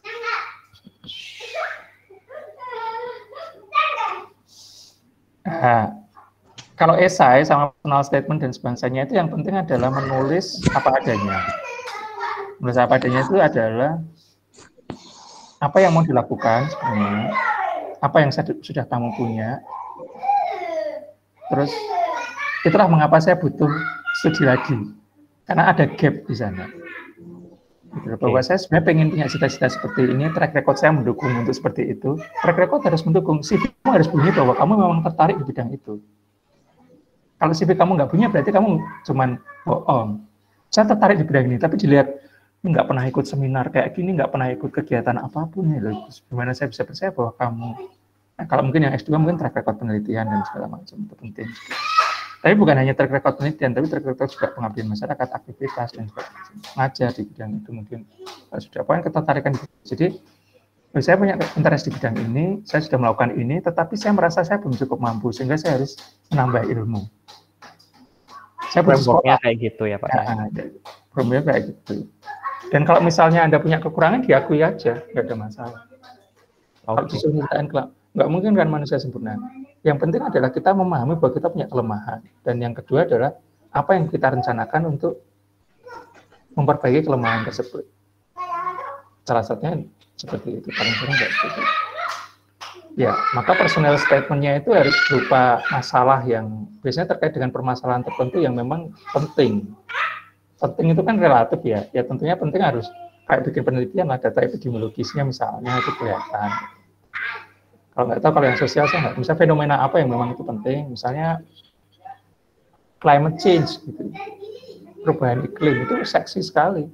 Nah, kalau esai sama personal statement dan sebagainya itu yang penting adalah menulis apa adanya. Menulis apa adanya itu adalah apa yang mau dilakukan sebenarnya, apa yang sudah kamu punya. Terus itulah mengapa saya butuh studi lagi, karena ada gap di sana. Bahwa saya sebenarnya pengen punya cita-cita seperti ini, track record saya mendukung untuk seperti itu. Track record harus mendukung, CV kamu harus bunyi bahwa kamu memang tertarik di bidang itu. Kalau CV kamu nggak punya, berarti kamu cuman bohong. Saya tertarik di bidang ini, tapi dilihat nggak pernah ikut seminar kayak gini, nggak pernah ikut kegiatan apapun ya loh. Gimana saya bisa percaya bahwa kamu? Nah, kalau mungkin yang S2 mungkin track record penelitian dan segala macam itu penting. Tapi bukan hanya track record penelitian, tapi track record juga pengabdian masyarakat, aktivitas dan sebagainya. Ngajar di bidang itu mungkin sudah apa yang ketertarikan. Jadi saya punya interest di bidang ini, saya sudah melakukan ini, tetapi saya merasa saya belum cukup mampu sehingga saya harus menambah ilmu. Saya framework-nya kayak gitu ya Pak. Framework-nya kayak gitu. Dan kalau misalnya Anda punya kekurangan, diakui aja, nggak ada masalah. Kalau disuruh ceritain, nggak mungkin kan manusia sempurna. Yang penting adalah kita memahami bahwa kita punya kelemahan. Dan yang kedua adalah apa yang kita rencanakan untuk memperbaiki kelemahan tersebut. Salah satunya seperti itu, paling sering nggak seperti itu. Ya, maka personal statement-nya itu harus berupa masalah yang biasanya terkait dengan permasalahan tertentu yang memang penting. Penting itu kan relatif ya. Ya tentunya penting harus kayak bikin penelitian lah, data epidemiologisnya misalnya itu kelihatan. Kalau nggak tahu, kalau yang sosial saya nggak. Misalnya fenomena apa yang memang itu penting, misalnya climate change, gitu. Perubahan iklim itu seksi sekali,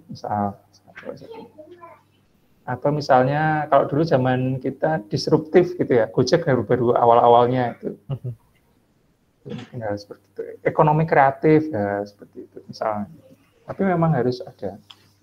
atau misalnya kalau dulu zaman kita disruptif gitu ya, Gojek baru awal-awalnya itu, ya, seperti itu. Ekonomi kreatif ya seperti itu misalnya. Tapi memang harus ada.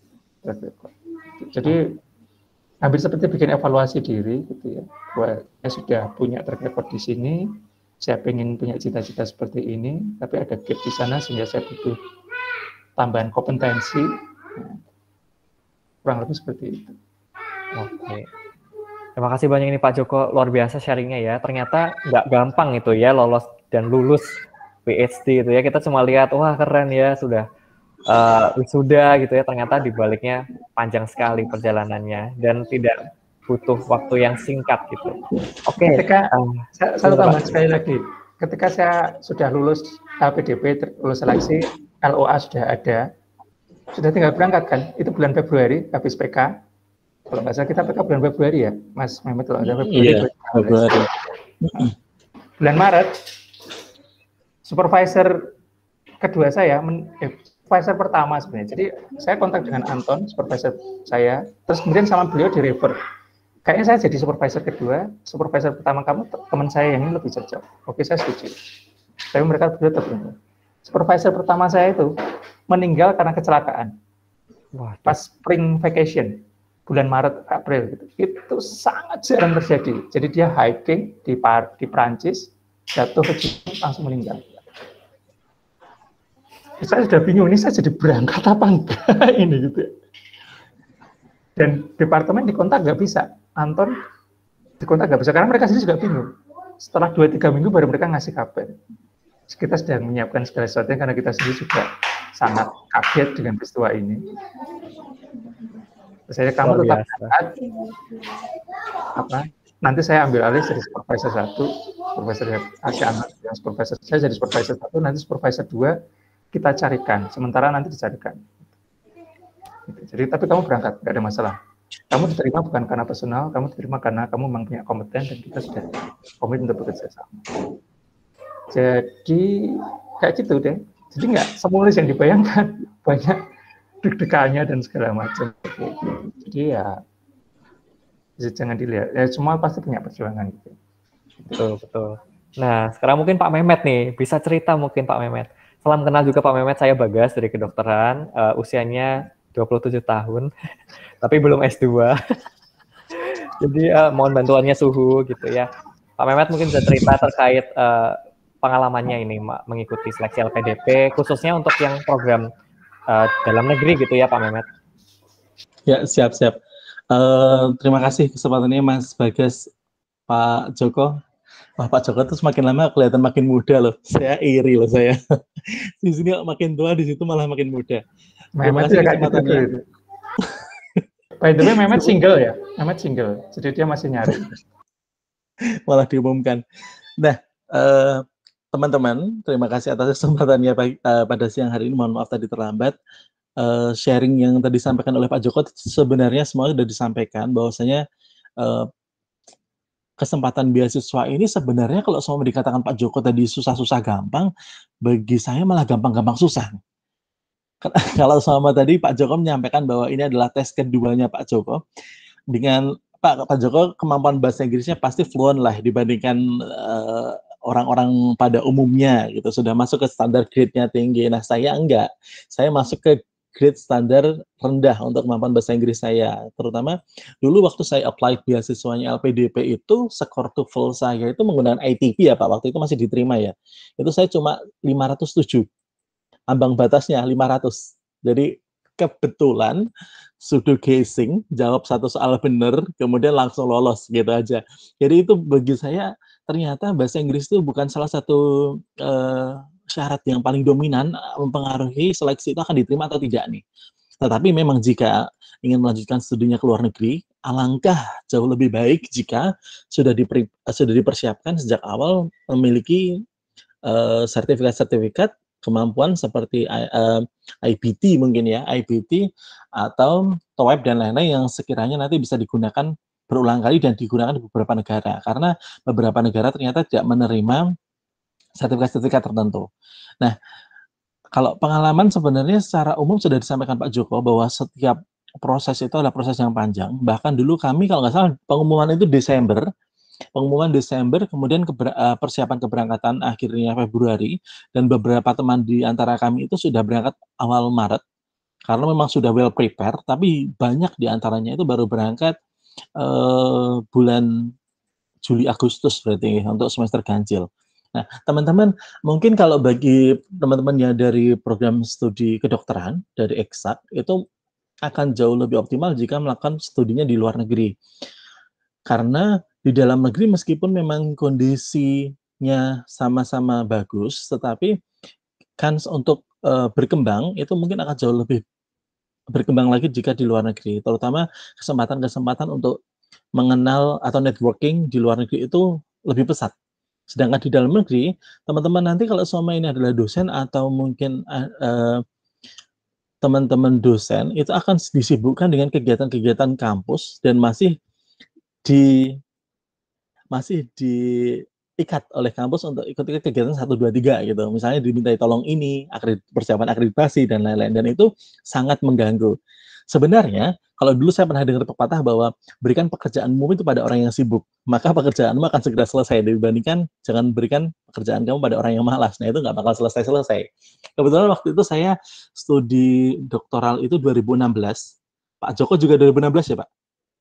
Jadi hampir seperti bikin evaluasi diri gitu ya. Bahwa saya sudah punya track record di sini, saya pengen punya cita-cita seperti ini, tapi ada gap di sana sehingga saya butuh tambahan kompetensi. Nah, kurang lebih seperti itu. Oke. Terima kasih banyak ini Pak Joko, luar biasa sharingnya ya. Ternyata nggak gampang itu ya lolos dan lulus PhD itu ya. Kita cuma lihat, wah keren ya sudah wisuda gitu ya, ternyata di baliknya panjang sekali perjalanannya dan tidak butuh waktu yang singkat gitu. Oke. Ketika saya tambah sekali lagi, ketika saya sudah lulus LPDP, lulus seleksi, LOA sudah ada, sudah tinggal berangkat kan? Itu bulan Februari habis PK. Kalau nggak salah kita PK bulan Februari ya, Mas Mehmet, kalau nggak salah Februari. Iya, Februari. Bulan Maret, supervisor kedua saya, supervisor pertama sebenarnya. Jadi saya kontak dengan Anton, supervisor saya, terus kemudian sama beliau di refer. Kayaknya saya jadi supervisor kedua, supervisor pertama kamu teman saya yang ini lebih cocok. Oke, saya setuju. Tapi mereka berdua terbentuk. Supervisor pertama saya itu meninggal karena kecelakaan. Wah, pas spring vacation bulan Maret April gitu. Itu sangat jarang terjadi. Jadi dia hiking di Prancis, jatuh ke gunung langsung meninggal. Saya sudah bingung, ini saya jadi berangkat apa enggak ini gitu. Dan departemen dikontak nggak bisa, Anton dikontak nggak bisa, karena mereka sendiri juga bingung. Setelah 2-3 minggu baru mereka ngasih kabar. Kita sedang menyiapkan segala sesuatu karena kita sendiri juga sangat kaget dengan peristiwa ini. Saya kamu tetap nanti saya ambil alih jadi supervisor 1, supervisor supervisor saya jadi supervisor 1, nanti supervisor 2 kita carikan, sementara nanti dicarikan. Jadi tapi kamu berangkat, nggak ada masalah. Kamu diterima bukan karena personal, kamu diterima karena kamu memang punya kompeten dan kita sudah komit untuk bekerja sama. Jadi kayak gitu deh. Jadi nggak semulus yang dibayangkan, banyak deg-degannya dan segala macam. Jadi ya jangan dilihat. Ya, semua pasti punya perjuangan gitu. Betul. Nah, sekarang mungkin Pak Mehmet nih, bisa cerita mungkin Pak Mehmet. Salam kenal juga Pak Mehmet, saya Bagas dari kedokteran, usianya 27 tahun, tapi belum S2. Jadi mohon bantuannya suhu gitu ya. Pak Mehmet mungkin bisa cerita terkait pengalamannya ini mengikuti seleksi LPDP, khususnya untuk yang program dalam negeri gitu ya Pak Mehmet. Ya, siap. Terima kasih kesempatannya Mas Bagas, Pak Joko. Wah, Pak Joko tuh semakin lama kelihatan makin muda loh. Saya iri loh saya. Di sini makin tua, di situ malah makin muda. Terima kasih kesempatannya. By the way, Mehmet single ya? Mehmet single, jadi dia masih nyari. Malah diumumkan. Nah, teman-teman, terima kasih atas kesempatannya pada siang hari ini. Mohon maaf tadi terlambat. Sharing yang tadi disampaikan oleh Pak Joko sebenarnya semua sudah disampaikan, bahwasanya kesempatan beasiswa ini sebenarnya kalau semua dikatakan Pak Joko tadi susah-susah gampang, bagi saya malah gampang-gampang susah. Kalau sama tadi Pak Joko menyampaikan bahwa ini adalah tes keduanya Pak Joko, dengan Pak Joko kemampuan bahasa Inggrisnya pasti fluent lah dibandingkan orang-orang pada umumnya gitu, sudah masuk ke standar grade-nya tinggi. Nah, saya enggak. Saya masuk ke grade standar rendah untuk kemampuan bahasa Inggris saya. Terutama dulu waktu saya apply beasiswanya LPDP itu, skor TOEFL saya itu menggunakan ITP ya Pak, waktu itu masih diterima ya. Itu saya cuma 507. Ambang batasnya 500. Jadi kebetulan pseudo guessing, jawab satu soal benar, kemudian langsung lolos gitu aja. Jadi itu bagi saya ternyata bahasa Inggris itu bukan salah satu syarat yang paling dominan mempengaruhi seleksi itu akan diterima atau tidak nih. Tetapi memang jika ingin melanjutkan studinya ke luar negeri, alangkah jauh lebih baik jika sudah dipersiapkan sejak awal memiliki sertifikat-sertifikat kemampuan seperti IBT mungkin ya, IBT atau TOEFL dan lain-lain yang sekiranya nanti bisa digunakan berulang kali dan digunakan di beberapa negara. Karena beberapa negara ternyata tidak menerima sertifikat-sertifikat tertentu. Nah, kalau pengalaman sebenarnya secara umum sudah disampaikan Pak Joko bahwa setiap proses itu adalah proses yang panjang. Bahkan dulu kami kalau nggak salah pengumuman itu Desember, kemudian persiapan keberangkatan akhirnya Februari, dan beberapa teman di antara kami itu sudah berangkat awal Maret karena memang sudah well prepared, tapi banyak di antaranya itu baru berangkat bulan Juli Agustus berarti untuk semester ganjil. Nah, teman-teman, mungkin kalau bagi teman-teman yang dari program studi kedokteran dari Eksak itu akan jauh lebih optimal jika melakukan studinya di luar negeri. Karena di dalam negeri meskipun memang kondisinya sama-sama bagus, tetapi kans untuk berkembang itu mungkin akan jauh lebih berkembang lagi jika di luar negeri, terutama kesempatan-kesempatan untuk mengenal atau networking di luar negeri itu lebih pesat. Sedangkan di dalam negeri, teman-teman nanti kalau selama ini adalah dosen atau mungkin teman-teman dosen itu akan disibukkan dengan kegiatan-kegiatan kampus dan masih di terikat oleh kampus untuk ikut kegiatan 1, 2, 3 gitu. Misalnya dimintai tolong ini, persiapan akreditasi dan lain-lain, dan itu sangat mengganggu. Sebenarnya kalau dulu saya pernah dengar pepatah bahwa berikan pekerjaanmu itu pada orang yang sibuk, maka pekerjaanmu akan segera selesai, dibandingkan jangan berikan pekerjaan kamu pada orang yang malas. Nah, itu nggak bakal selesai-selesai. Kebetulan waktu itu saya studi doktoral itu 2016. Pak Joko juga 2016 ya, Pak?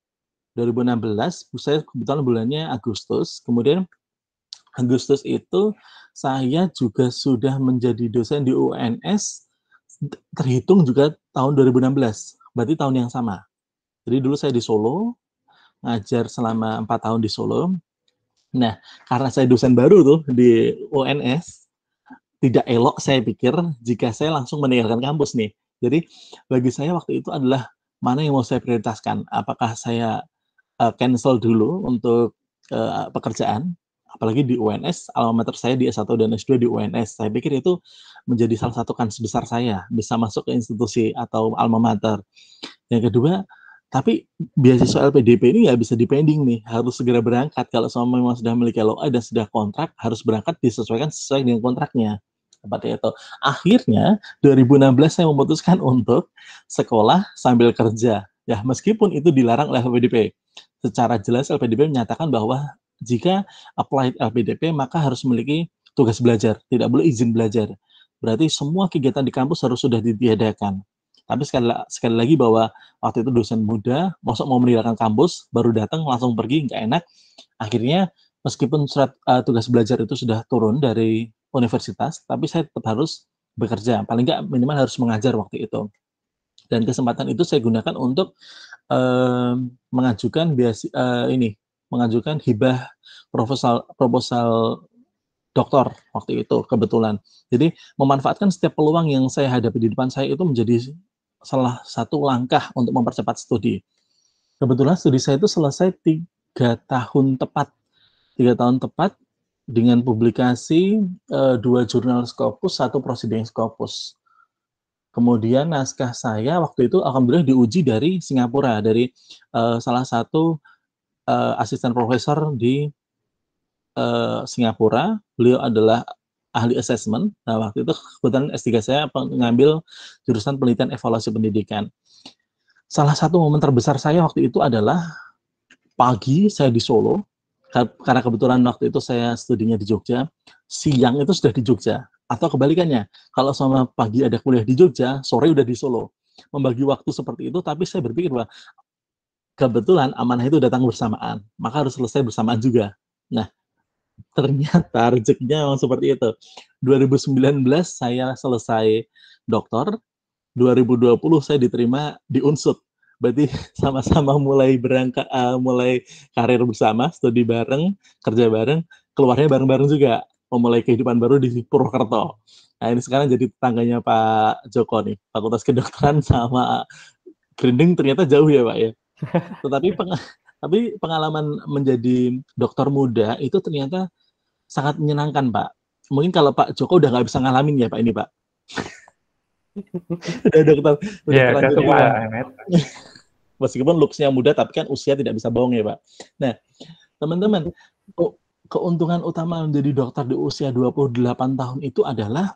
2016, saya kebetulan bulannya Agustus. Kemudian Agustus itu saya juga sudah menjadi dosen di UNS, terhitung juga tahun 2016, berarti tahun yang sama. Jadi dulu saya di Solo, ngajar selama 4 tahun di Solo. Nah, karena saya dosen baru tuh di UNS, tidak elok saya pikir jika saya langsung meninggalkan kampus nih. Jadi bagi saya waktu itu adalah mana yang mau saya prioritaskan. Apakah saya cancel dulu untuk pekerjaan, apalagi di UNS, alma mater saya di S1 dan S2 di UNS. Saya pikir itu menjadi salah satu kans besar saya bisa masuk ke institusi atau alma mater. Yang kedua, tapi beasiswa LPDP ini nggak bisa dipending nih, harus segera berangkat. Kalau memang sudah memiliki LOA dan sudah kontrak, harus berangkat disesuaikan sesuai dengan kontraknya. Seperti itu. Akhirnya 2016 saya memutuskan untuk sekolah sambil kerja. Ya, meskipun itu dilarang oleh LPDP. Secara jelas LPDP menyatakan bahwa jika apply LPDP maka harus memiliki tugas belajar, tidak boleh izin belajar. Berarti semua kegiatan di kampus harus sudah ditiadakan. Tapi sekali lagi bahwa waktu itu dosen muda, mau meninggalkan kampus, baru datang langsung pergi, nggak enak. Akhirnya meskipun surat tugas belajar itu sudah turun dari universitas, tapi saya tetap harus bekerja. Paling nggak minimal harus mengajar waktu itu. Dan kesempatan itu saya gunakan untuk mengajukan mengajukan hibah proposal doktor waktu itu kebetulan. Jadi memanfaatkan setiap peluang yang saya hadapi di depan saya itu menjadi salah satu langkah untuk mempercepat studi. Kebetulan studi saya itu selesai 3 tahun tepat. 3 tahun tepat dengan publikasi 2 jurnal Scopus, 1 Proceedings Scopus. Kemudian naskah saya waktu itu alhamdulillah diuji dari Singapura, dari salah satu asisten profesor di Singapura. Beliau adalah ahli assessment. Nah, waktu itu kebetulan S3 saya mengambil jurusan penelitian evaluasi pendidikan. Salah satu momen terbesar saya waktu itu adalah pagi saya di Solo, karena kebetulan waktu itu saya studinya di Jogja, siang itu sudah di Jogja. Atau kebalikannya, kalau sama pagi ada kuliah di Jogja, sore udah di Solo. Membagi waktu seperti itu, tapi saya berpikir bahwa kebetulan amanah itu datang bersamaan, maka harus selesai bersamaan juga. Nah, ternyata rezekinya memang seperti itu. 2019 saya selesai doktor, 2020 saya diterima di Unsud. Berarti sama-sama mulai berangkat, mulai karir bersama, studi bareng, kerja bareng, keluarnya bareng-bareng juga, memulai kehidupan baru di Purwokerto. Nah, ini sekarang jadi tetangganya Pak Joko nih, Fakultas Kedokteran sama Grinding ternyata jauh ya Pak ya. Tapi pengalaman menjadi dokter muda itu ternyata sangat menyenangkan, Pak. Mungkin kalau Pak Joko udah nggak bisa ngalamin ya, Pak, ini, Pak. Udah dokter udah tua, meskipun looks-nya muda, tapi kan usia tidak bisa bohong ya, Pak. Nah, teman-teman, keuntungan utama menjadi dokter di usia 28 tahun itu adalah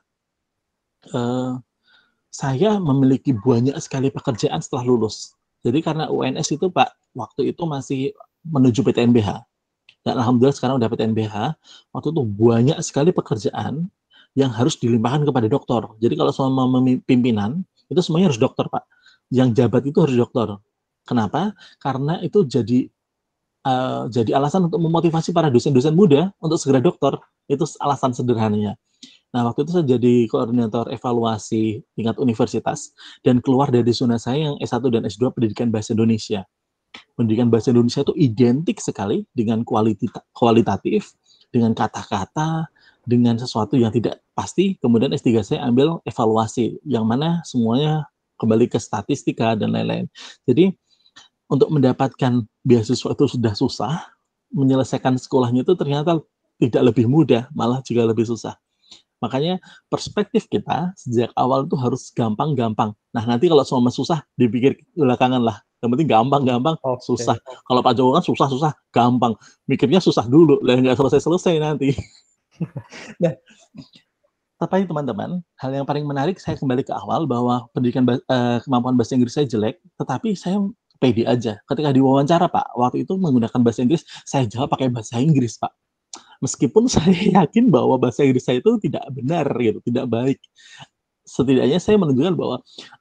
saya memiliki banyak sekali pekerjaan setelah lulus. Jadi karena UNS itu Pak, waktu itu masih menuju PTNBH. Dan alhamdulillah sekarang udah PTNBH, waktu itu banyak sekali pekerjaan yang harus dilimpahkan kepada dokter. Jadi kalau selama pimpinan, itu semuanya harus dokter Pak. Yang jabat itu harus dokter. Kenapa? Karena itu jadi alasan untuk memotivasi para dosen-dosen muda untuk segera dokter. Itu alasan sederhananya. Nah, waktu itu saya jadi koordinator evaluasi tingkat universitas dan keluar dari zona saya yang S1 dan S2 pendidikan bahasa Indonesia. Pendidikan bahasa Indonesia itu identik sekali dengan kualitatif, dengan kata-kata, dengan sesuatu yang tidak pasti. Kemudian S3 saya ambil evaluasi, yang mana semuanya kembali ke statistika dan lain-lain. Jadi, untuk mendapatkan beasiswa itu sudah susah, menyelesaikan sekolahnya itu ternyata tidak lebih mudah, malah juga lebih susah. Makanya perspektif kita sejak awal itu harus gampang-gampang. Nah, nanti kalau semua susah, dipikir belakangan lah. Yang penting gampang, Oke. susah. Kalau Pak Joko kan susah, gampang. Mikirnya susah dulu, lah nggak selesai nanti. Nah, tapi teman-teman, hal yang paling menarik saya kembali ke awal bahwa kemampuan bahasa Inggris saya jelek, tetapi saya pede aja. Ketika diwawancara Pak, waktu itu menggunakan bahasa Inggris, saya jawab pakai bahasa Inggris Pak. Meskipun saya yakin bahwa bahasa Inggris saya itu tidak benar gitu, tidak baik. Setidaknya saya menunjukkan bahwa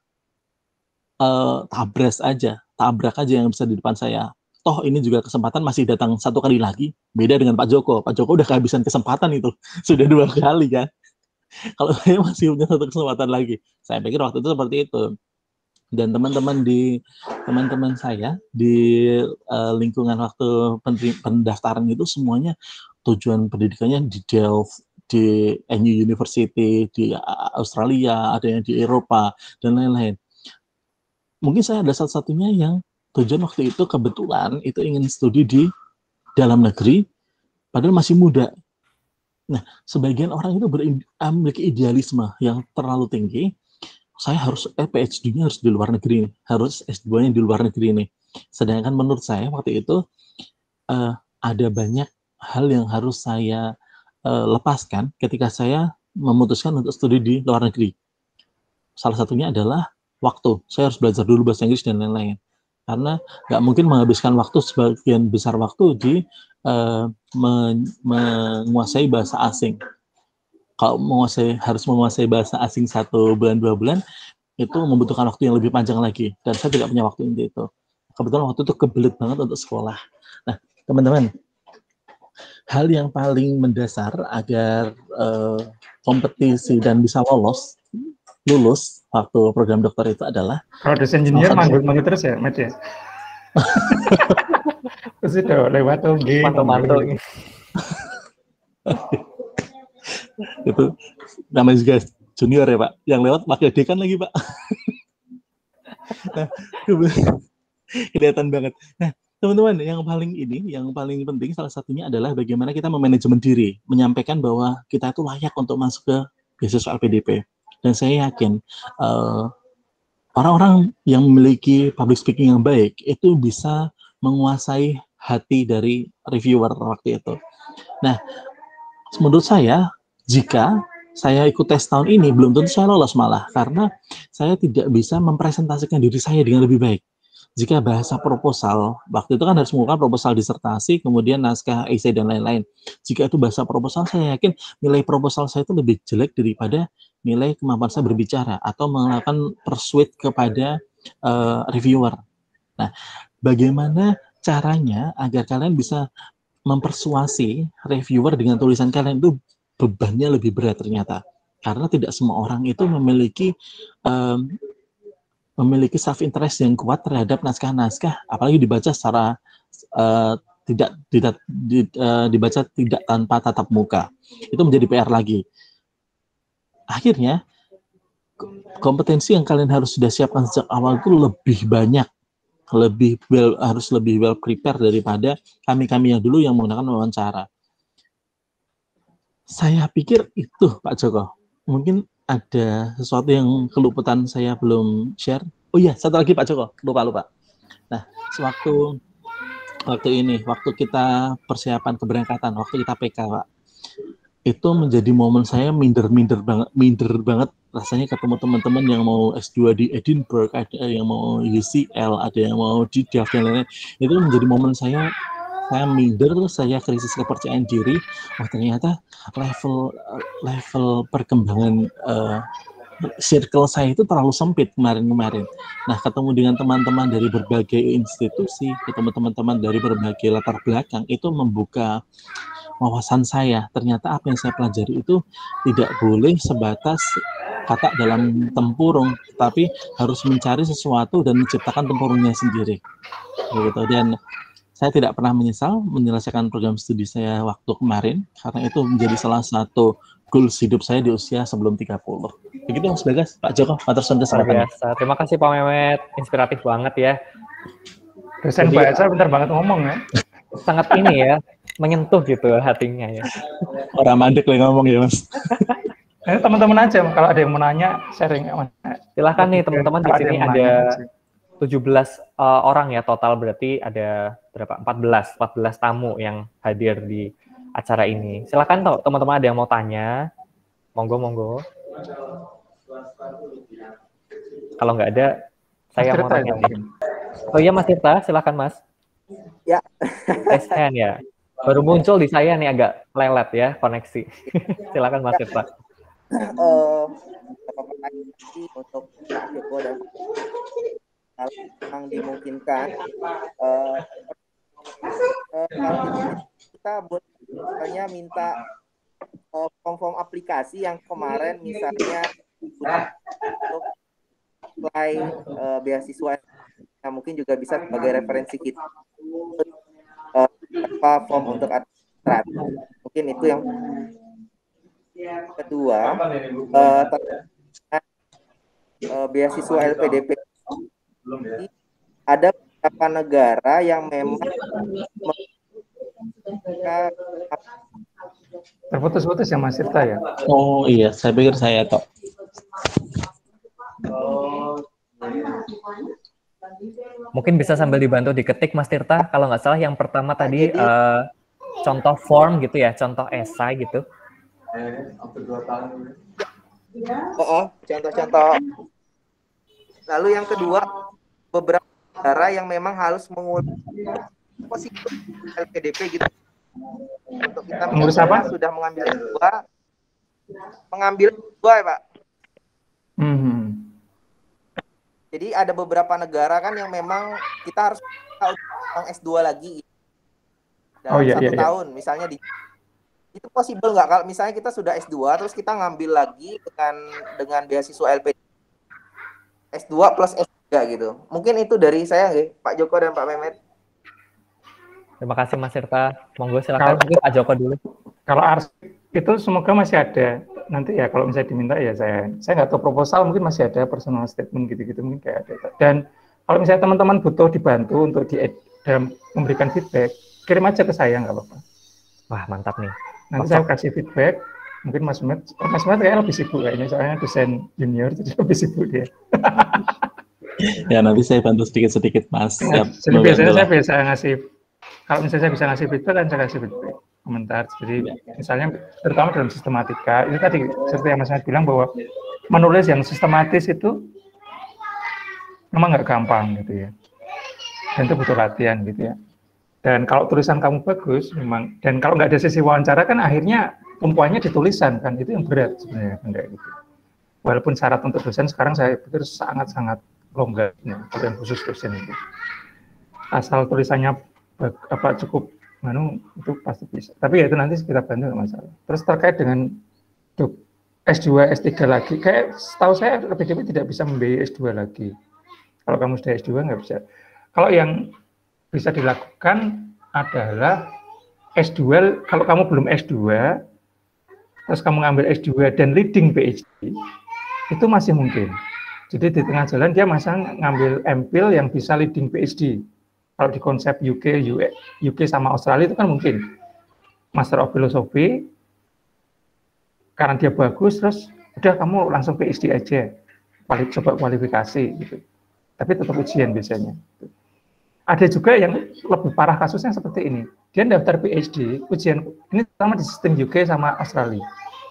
tabrak aja yang bisa di depan saya. Toh ini juga kesempatan masih datang satu kali lagi, beda dengan Pak Joko. Pak Joko udah kehabisan kesempatan itu, sudah 2 kali kan. Kalau saya masih punya satu kesempatan lagi. Saya pikir waktu itu seperti itu. Dan teman-teman saya di lingkungan waktu pendaftaran itu semuanya tujuan pendidikannya di Delft, di NU University, di Australia, ada yang di Eropa, dan lain-lain. Mungkin saya ada satu-satunya yang tujuan waktu itu kebetulan itu ingin studi di dalam negeri, padahal masih muda. Nah, sebagian orang itu memiliki idealisme yang terlalu tinggi. Saya harus PhD-nya harus di luar negeri, harus S2-nya di luar negeri nih. Sedangkan menurut saya waktu itu ada banyak hal yang harus saya lepaskan ketika saya memutuskan untuk studi di luar negeri. Salah satunya adalah waktu. Saya harus belajar dulu bahasa Inggris dan lain-lain. Karena nggak mungkin menghabiskan waktu sebagian besar waktu di menguasai bahasa asing. Kalau harus menguasai bahasa asing 1 bulan 2 bulan, itu membutuhkan waktu yang lebih panjang lagi. Dan saya tidak punya waktu untuk itu. Kebetulan waktu itu kebelet banget untuk sekolah. Nah, teman-teman, hal yang paling mendasar agar kompetisi dan bisa lulus waktu program dokter itu adalah kalau dosen engineer manggil terus ya, Matt ya. Terus itu lewat Mantu-mantu. Itu namanya juga junior ya Pak, yang lewat wakil dekan lagi Pak. Nah, kelihatan banget. Nah, teman-teman, yang paling penting salah satunya adalah bagaimana kita memanajemen diri, menyampaikan bahwa kita itu layak untuk masuk ke beasiswa LPDP. Dan saya yakin orang-orang yang memiliki public speaking yang baik itu bisa menguasai hati dari reviewer waktu itu. Nah, menurut saya, jika saya ikut tes tahun ini, belum tentu saya lolos malah, karena saya tidak bisa mempresentasikan diri saya dengan lebih baik. Jika bahasa proposal, waktu itu kan harus menggunakan proposal disertasi, kemudian naskah esai dan lain-lain. Jika itu bahasa proposal, saya yakin nilai proposal saya itu lebih jelek daripada nilai kemampuan saya berbicara atau melakukan persuade kepada reviewer. Nah, bagaimana caranya agar kalian bisa mempersuasi reviewer dengan tulisan kalian itu bebannya lebih berat ternyata. Karena tidak semua orang itu memiliki self interest yang kuat terhadap naskah-naskah, apalagi dibaca secara dibaca tidak tanpa tatap muka. Itu menjadi PR lagi. Akhirnya kompetensi yang kalian harus sudah siapkan sejak awal itu lebih banyak, harus lebih well prepare daripada kami yang dulu yang menggunakan wawancara. Saya pikir itu Pak Joko. Mungkin ada sesuatu yang keluputan saya belum share. Oh iya, satu lagi Pak Joko, lupa. Nah, waktu kita persiapan keberangkatan, waktu kita PK Pak, itu menjadi momen saya minder banget rasanya ketemu teman-teman yang mau S2 di Edinburgh, ada yang mau UCL, ada yang mau di Delft dan lain-lain. Itu menjadi momen saya minder, saya krisis kepercayaan diri. Oh ternyata level perkembangan circle saya itu terlalu sempit kemarin. Nah, ketemu dengan teman-teman dari berbagai institusi, ketemu teman-teman dari berbagai latar belakang, itu membuka wawasan saya. Ternyata apa yang saya pelajari itu tidak boleh sebatas kata dalam tempurung, tapi harus mencari sesuatu dan menciptakan tempurungnya sendiri. Begitu. Dan saya tidak pernah menyesal menyelesaikan program studi saya waktu kemarin, karena itu menjadi salah satu goals hidup saya di usia sebelum 30. Begitu Mas Bagas, Pak Joko, matur suwun kesabarannya. Terima kasih Pak Mehmet, inspiratif banget ya. Dosen bahasa bentar banget ngomong ya. Sangat ini ya, menyentuh gitu hatinya ya. Orang mandek lah ngomong ya Mas. Teman-teman aja, kalau ada yang mau nanya, sharing. Silahkan nih teman-teman, di sini ada orang ya total, berarti ada berapa? 14 tamu yang hadir di acara ini. Silakan teman-teman ada yang mau tanya. Monggo. Kalau nggak ada, saya mau tanya nih. Oh iya Mas Tirta, silakan Mas. Ya. Raise hand ya. Baru muncul di saya nih agak lelet ya koneksi. Silakan Mas Tirta. Untuk Pak Joko dan kalau memang dimungkinkan kita buat misalnya minta form aplikasi yang kemarin misalnya untuk apply beasiswa, nah, mungkin juga bisa sebagai referensi kita apa form untuk administrasi. Mungkin itu yang kedua, beasiswa LPDP ada beberapa negara yang memang terputus-putus ya Mas Tirta ya. Oh iya, saya pikir saya toh. Mungkin bisa sambil dibantu diketik Mas Tirta. Kalau nggak salah yang pertama tadi contoh form gitu ya, contoh esai gitu. Contoh-contoh. Lalu yang kedua, beberapa negara yang memang harus mengulang posisi LPDP gitu. Untuk kita mengurus apa? Sudah mengambil dua ya Pak. Jadi ada beberapa negara kan yang memang kita harus S2 lagi dalam satu tahun. Misalnya itu possible nggak kalau misalnya kita sudah S2 terus kita ngambil lagi dengan beasiswa LPDP S2 plus S3 gitu. Mungkin itu dari saya Pak Joko dan Pak Mehmet. Terima kasih Mas Tirta. Monggo silakan Pak Joko dulu. Kalau arsip itu semoga masih ada. Nanti ya kalau misalnya diminta ya saya nggak tahu proposal mungkin masih ada personal statement gitu-gitu mungkin kayak ada. Dan kalau misalnya teman-teman butuh dibantu untuk dalam memberikan feedback, kirim aja ke saya nggak apa-apa. Wah mantap nih. Nanti saya kasih feedback. Mungkin Mas Mehmet kayaknya lebih sibuk kayaknya soalnya dosen junior jadi lebih sibuk dia. Ya nanti saya bantu sedikit Mas. Ya, jadi biasanya saya bisa ngasih, kalau misalnya saya bisa ngasih feedback kan saya kasih feedback komentar. Jadi misalnya terutama dalam sistematika itu tadi seperti yang Mas Mehmet bilang bahwa menulis yang sistematis itu memang nggak gampang gitu ya. Dan itu butuh latihan gitu ya. Dan kalau tulisan kamu bagus memang, dan kalau nggak ada sesi wawancara kan akhirnya tumpuannya di tulisan kan, itu yang berat sebenarnya kan kayak gitu. Walaupun syarat untuk dosen sekarang saya pikir sangat-sangat longgar ya, yang khusus dosen itu. Asal tulisannya cukup itu pasti bisa. Tapi ya itu nanti kita bantu nggak masalah. Terus terkait dengan S2, S3 lagi, kayak setahu saya LPDP tidak bisa membiayai S2 lagi. Kalau kamu sudah S2 nggak bisa. Kalau yang bisa dilakukan adalah S2, kalau kamu belum S2, terus kamu ngambil S2 dan leading PhD, itu masih mungkin. Jadi di tengah jalan dia masang ngambil MPhil yang bisa leading PhD. Kalau di konsep UK sama Australia itu kan mungkin. Master of Philosophy, karena dia bagus, terus udah kamu langsung PhD aja. Coba kualifikasi gitu. Tapi tetap ujian biasanya. Ada juga yang lebih parah kasusnya seperti ini. Dia daftar PhD, ujian ini sama di sistem UK sama Australia.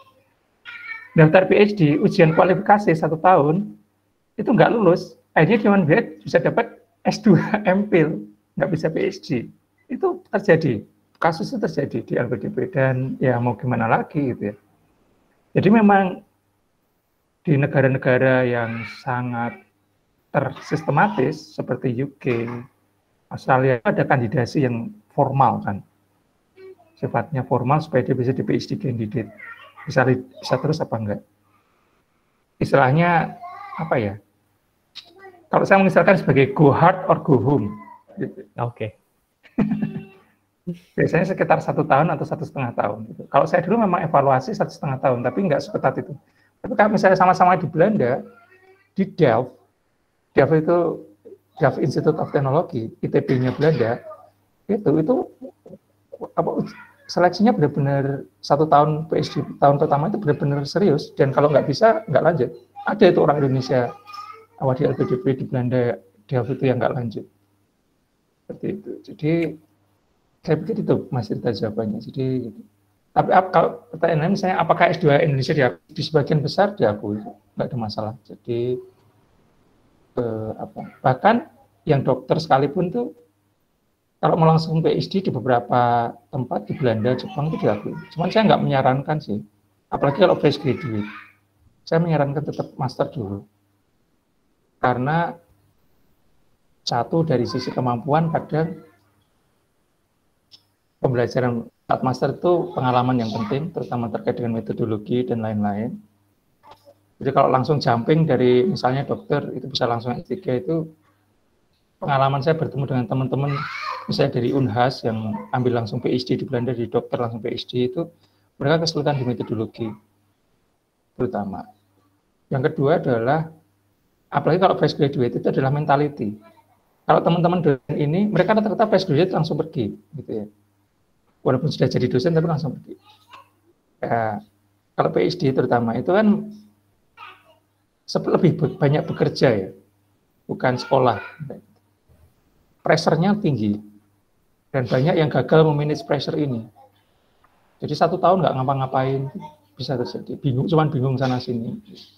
Daftar PhD, ujian kualifikasi 1 tahun, itu nggak lulus. Akhirnya cuma bisa dapat S2 MPhil, nggak bisa PhD. Itu terjadi, kasus itu terjadi di LPDP, dan ya mau gimana lagi gitu ya. Jadi memang di negara-negara yang sangat tersistematis seperti UK, Australia ada kandidasi yang formal kan, sifatnya formal supaya dia bisa di PhD candidate, bisa terus apa enggak. Istilahnya apa ya? Kalau saya mengistilahkan sebagai go hard or go home. Gitu. Oke. Biasanya sekitar 1 tahun atau 1,5 tahun. Gitu. Kalau saya dulu memang evaluasi 1,5 tahun, tapi enggak seketat itu. Tapi kalau misalnya sama-sama di Belanda, di Delft itu Delft Institute of Technology, ITB-nya Belanda, itu seleksinya benar-benar 1 tahun PhD tahun pertama itu benar-benar serius, dan kalau nggak bisa nggak lanjut. Ada itu orang Indonesia awal di LPDP di Belanda dia butuh yang nggak lanjut. Seperti itu. Jadi saya pikir itu Mas Tirta jawabannya. Jadi gitu. Tapi kalau pertanyaan misalnya apakah S2 Indonesia diakui? Di sebagian besar diakui, nggak ada masalah. Jadi bahkan yang dokter sekalipun tuh kalau mau langsung PhD di beberapa tempat di Belanda, Jepang itu diakui. Cuman saya nggak menyarankan sih, apalagi kalau fresh graduate. Saya menyarankan tetap master dulu. Karena satu dari sisi kemampuan kadang pembelajaran saat master itu pengalaman yang penting, terutama terkait dengan metodologi dan lain-lain. Jadi kalau langsung jumping dari misalnya dokter itu bisa langsung S3 itu pengalaman saya bertemu dengan teman-teman misalnya dari Unhas yang ambil langsung PhD di Belanda, di dokter langsung PhD itu mereka kesulitan di metodologi terutama. Yang kedua adalah apalagi kalau fresh graduate itu adalah mentality. Kalau teman-teman dosen ini mereka rata-rata fresh graduate langsung pergi gitu ya. Walaupun sudah jadi dosen tapi langsung pergi. Ya, kalau PhD terutama itu kan lebih banyak bekerja ya, bukan sekolah. Pressure-nya tinggi dan banyak yang gagal memanage pressure ini. Jadi 1 tahun nggak ngapa-ngapain bisa terjadi. Cuman bingung sana sini.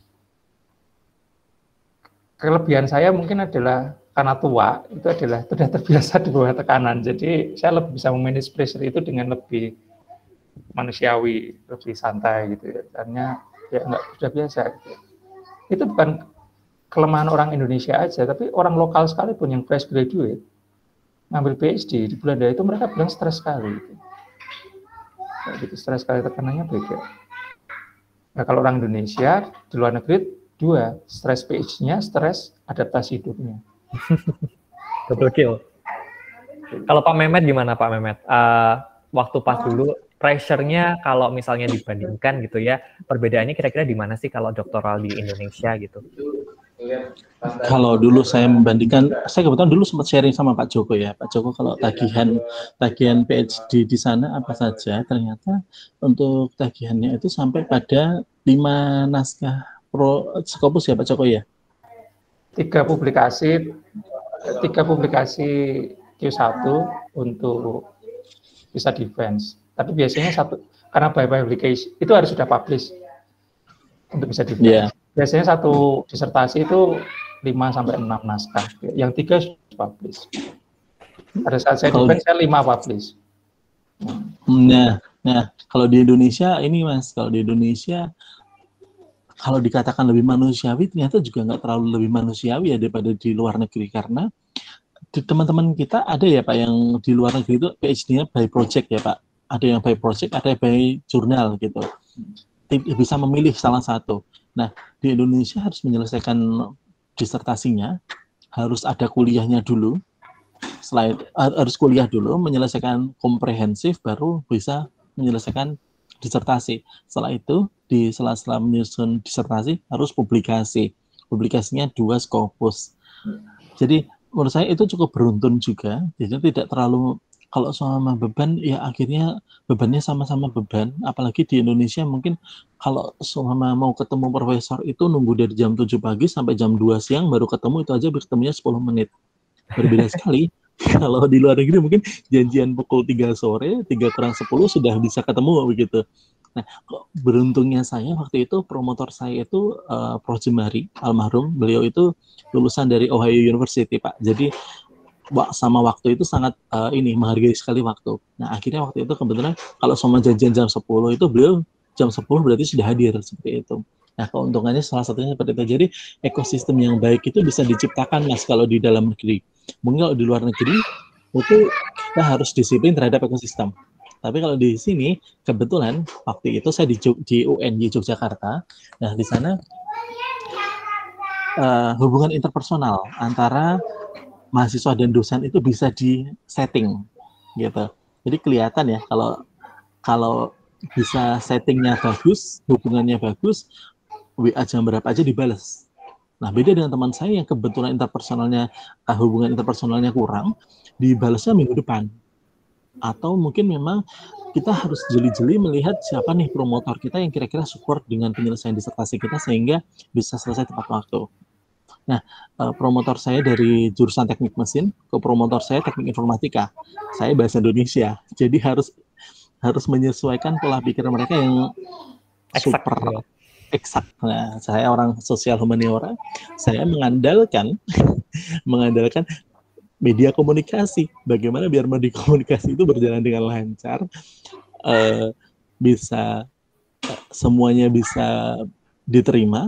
Kelebihan saya mungkin adalah karena tua itu adalah sudah terbiasa di bawah tekanan. Jadi saya lebih bisa memanage pressure itu dengan lebih manusiawi, lebih santai gitu ya. Karena ya nggak sudah biasa. Gitu. Itu bukan kelemahan orang Indonesia aja, tapi orang lokal sekalipun yang fresh graduate ngambil PhD di Belanda itu mereka bilang stres sekali. Gitu. Nah, gitu stres sekali, tekanannya beda. Nah kalau orang Indonesia di luar negeri 2, stres PhD-nya, stres adaptasi hidupnya. Double kill. Kalau Pak Mehmet gimana Pak Mehmet? Waktu pas dulu pressure-nya kalau misalnya dibandingkan gitu ya, perbedaannya kira-kira di mana sih kalau doktoral di Indonesia gitu? Kalau dulu saya membandingkan, saya kebetulan dulu sempat sharing sama Pak Joko ya. Pak Joko kalau tagihan PhD di sana apa saja, ternyata untuk tagihannya itu sampai pada 5 naskah pro Scopus ya Pak Joko ya. 3 publikasi Q1 untuk bisa defense. Tapi biasanya karena by publication itu harus sudah publish untuk bisa defense. Yeah. Biasanya 1 disertasi itu 5-6 naskah. Yang 3 sudah publish. Pada saat saya defense saya 5 publish. Nah, kalau di Indonesia ini Mas, kalau di Indonesia kalau dikatakan lebih manusiawi, ternyata juga nggak terlalu lebih manusiawi ya daripada di luar negeri. Karena di teman-teman kita ada ya Pak yang di luar negeri itu PhD-nya by project ya Pak. Ada yang by project, ada yang by jurnal gitu. Bisa memilih salah satu. Nah, di Indonesia harus menyelesaikan disertasinya, harus ada kuliahnya dulu. Harus kuliah dulu, menyelesaikan komprehensif, baru bisa menyelesaikan disertasi. Setelah itu, di sela-sela menyusun disertasi, harus publikasi. Publikasinya 2 Scopus. Jadi, menurut saya itu cukup beruntun juga. Jadi, tidak terlalu, kalau sama beban, ya akhirnya bebannya sama-sama beban. Apalagi di Indonesia mungkin kalau sama mau ketemu profesor itu nunggu dari jam 7 pagi sampai jam 2 siang baru ketemu, itu aja ketemunya 10 menit. Berbeda sekali. Kalau di luar negeri mungkin janjian pukul 3 sore, 3 kurang 10 sudah bisa ketemu begitu. Nah, beruntungnya saya waktu itu promotor saya itu Prof. Jemari, almarhum. Beliau itu lulusan dari Ohio University, Pak. Jadi sama waktu itu sangat menghargai sekali waktu. Nah, akhirnya waktu itu kebetulan kalau sama janjian jam 10 itu beliau jam 10 berarti sudah hadir seperti itu. Nah, keuntungannya salah satunya seperti itu. Jadi, ekosistem yang baik itu bisa diciptakan, Mas, kalau di dalam negeri. Mungkin kalau di luar negeri, itu kita harus disiplin terhadap ekosistem. Tapi kalau di sini, kebetulan waktu itu saya di UNY Yogyakarta. Nah, di sana hubungan interpersonal antara mahasiswa dan dosen itu bisa di-setting, gitu. Jadi kelihatan ya, kalau bisa settingnya bagus, hubungannya bagus, WA jam berapa aja dibales. Nah, beda dengan teman saya yang kebetulan hubungan interpersonalnya kurang, dibalasnya minggu depan. Atau mungkin memang kita harus jeli-jeli melihat siapa nih promotor kita yang kira-kira support dengan penyelesaian disertasi kita sehingga bisa selesai tepat waktu. Nah, promotor saya dari jurusan teknik mesin, ke promotor saya teknik informatika. Saya bahasa Indonesia, jadi harus menyesuaikan pola pikir mereka yang Eksak super gitu ya. eksak. Nah, saya orang sosial humaniora, saya mengandalkan media komunikasi. Bagaimana biar media komunikasi itu berjalan dengan lancar, bisa semuanya bisa diterima.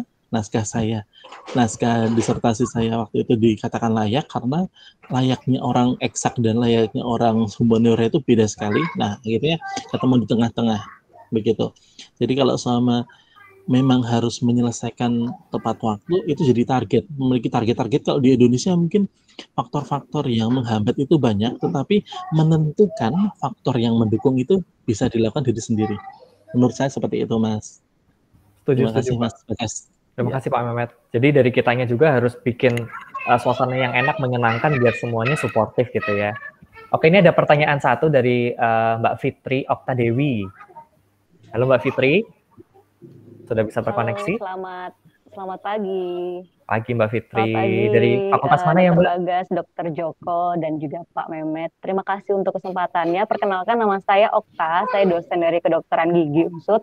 Naskah disertasi saya waktu itu dikatakan layak karena layaknya orang eksak dan layaknya orang humaniora itu beda sekali. Nah, akhirnya ketemu di tengah-tengah begitu. Jadi kalau selama memang harus menyelesaikan tepat waktu, itu jadi target. Memiliki target-target kalau di Indonesia mungkin faktor-faktor yang menghambat itu banyak, tetapi menentukan faktor yang mendukung itu bisa dilakukan diri sendiri. Menurut saya seperti itu, Mas. Setuju, Terima kasih, Pak. Mas Bagas. Terima kasih Pak Mehmet. Jadi dari kitanya juga harus bikin suasana yang enak, menyenangkan biar semuanya suportif gitu ya. Oke, ini ada pertanyaan satu dari Mbak Fitri Oktadewi. Halo Mbak Fitri, sudah bisa terkoneksi? Halo, selamat pagi. Pagi Mbak Fitri. Selamat pagi, dari fakultas mana ya Mbak? Dr. Bagas, Dr. Joko, dan juga Pak Mehmet. Terima kasih untuk kesempatannya. Perkenalkan, nama saya Okta, saya dosen dari kedokteran gigi UNSUD.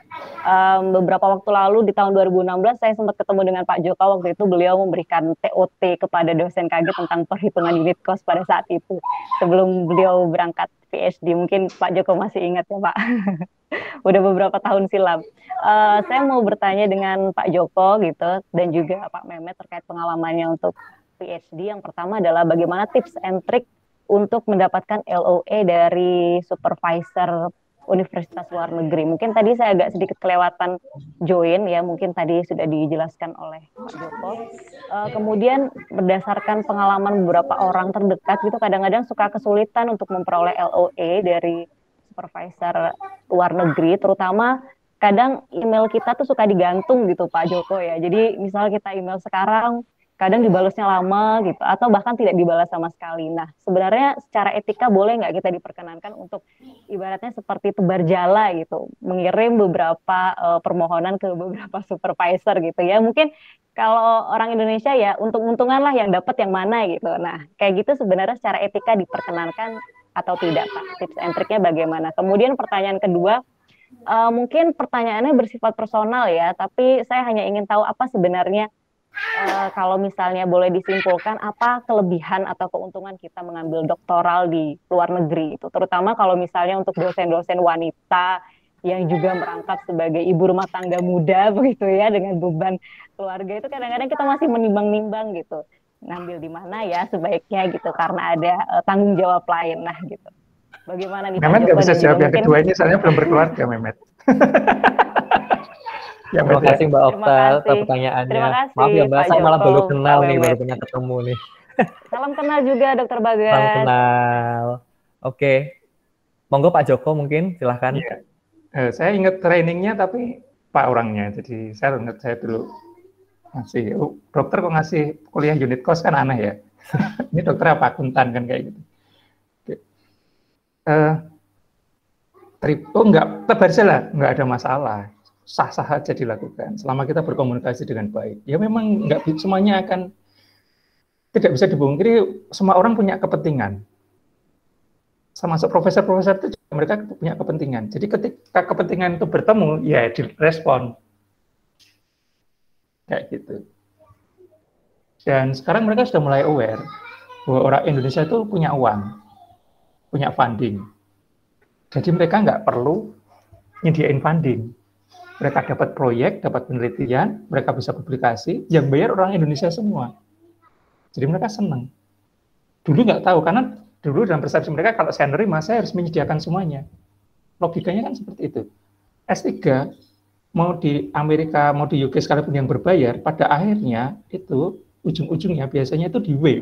Beberapa waktu lalu di tahun 2016 saya sempat ketemu dengan Pak Joko. Waktu itu beliau memberikan TOT kepada dosen KG tentang perhitungan unit cost pada saat itu sebelum beliau berangkat PhD. Mungkin Pak Joko masih ingat ya Pak. Udah beberapa tahun silam. Saya mau bertanya dengan Pak Joko gitu dan juga Pak Mehmet terkait pengalamannya untuk PhD. Yang pertama adalah bagaimana tips and trick untuk mendapatkan LOE dari supervisor universitas luar negeri. Mungkin tadi saya agak sedikit kelewatan join ya, mungkin tadi sudah dijelaskan oleh Pak Joko. Kemudian berdasarkan pengalaman beberapa orang terdekat gitu, kadang-kadang suka kesulitan untuk memperoleh LOE dari supervisor luar negeri, terutama kadang email kita tuh suka digantung gitu Pak Joko ya. Jadi misal kita email sekarang, kadang dibalasnya lama gitu, atau bahkan tidak dibalas sama sekali. Nah, sebenarnya secara etika boleh nggak kita diperkenankan untuk ibaratnya seperti tebar jala gitu, mengirim beberapa permohonan ke beberapa supervisor gitu ya. Mungkin kalau orang Indonesia ya untung-untungan lah yang dapat yang mana gitu. Nah, kayak gitu sebenarnya secara etika diperkenankan atau tidak Pak? Tips and triknya bagaimana? Kemudian pertanyaan kedua, mungkin pertanyaannya bersifat personal ya, tapi saya hanya ingin tahu apa sebenarnya kalau misalnya boleh disimpulkan apa kelebihan atau keuntungan kita mengambil doktoral di luar negeri itu, terutama kalau misalnya untuk dosen-dosen wanita yang juga merangkap sebagai ibu rumah tangga muda begitu ya, dengan beban keluarga itu kadang-kadang kita masih menimbang-nimbang gitu, ngambil di mana ya sebaiknya gitu karena ada tanggung jawab lain. Nah gitu, bagaimana nih Mehmet nggak bisa jawab yang mungkin... kedua ini, soalnya belum berkeluarga Mehmet. Ya, terima kasih Mbak Okta atas pertanyaannya. Terima kasih, maaf ya Mbak, saya malah baru kenal nih, baru punya ketemu nih. Salam kenal juga Dr. Bagas. Salam kenal. Oke, monggo Pak Joko mungkin, silahkan. Ya. Saya ingat trainingnya tapi Pak orangnya, jadi saya ingat saya dulu ngasih, dokter kok ngasih kuliah unit cost kan aneh ya. Ini dokter apa akuntan kan kayak gitu. Enggak, tebar lah, enggak ada masalah. Sah-sah aja dilakukan selama kita berkomunikasi dengan baik. Ya memang nggak semuanya akan, tidak bisa dibungkiri, semua orang punya kepentingan. Termasuk profesor-profesor itu juga mereka punya kepentingan. Jadi ketika kepentingan itu bertemu, ya direspon. Kayak gitu. Dan sekarang mereka sudah mulai aware bahwa orang Indonesia itu punya uang, punya funding. Jadi mereka nggak perlu nyediain funding. Mereka dapat proyek, dapat penelitian, mereka bisa publikasi, yang bayar orang Indonesia semua. Jadi mereka senang. Dulu nggak tahu, karena dulu dalam persepsi mereka, kalau saya nerima, saya harus menyediakan semuanya. Logikanya kan seperti itu. S3, mau di Amerika, mau di UK, sekalipun yang berbayar, pada akhirnya itu, ujung-ujungnya biasanya itu di waive.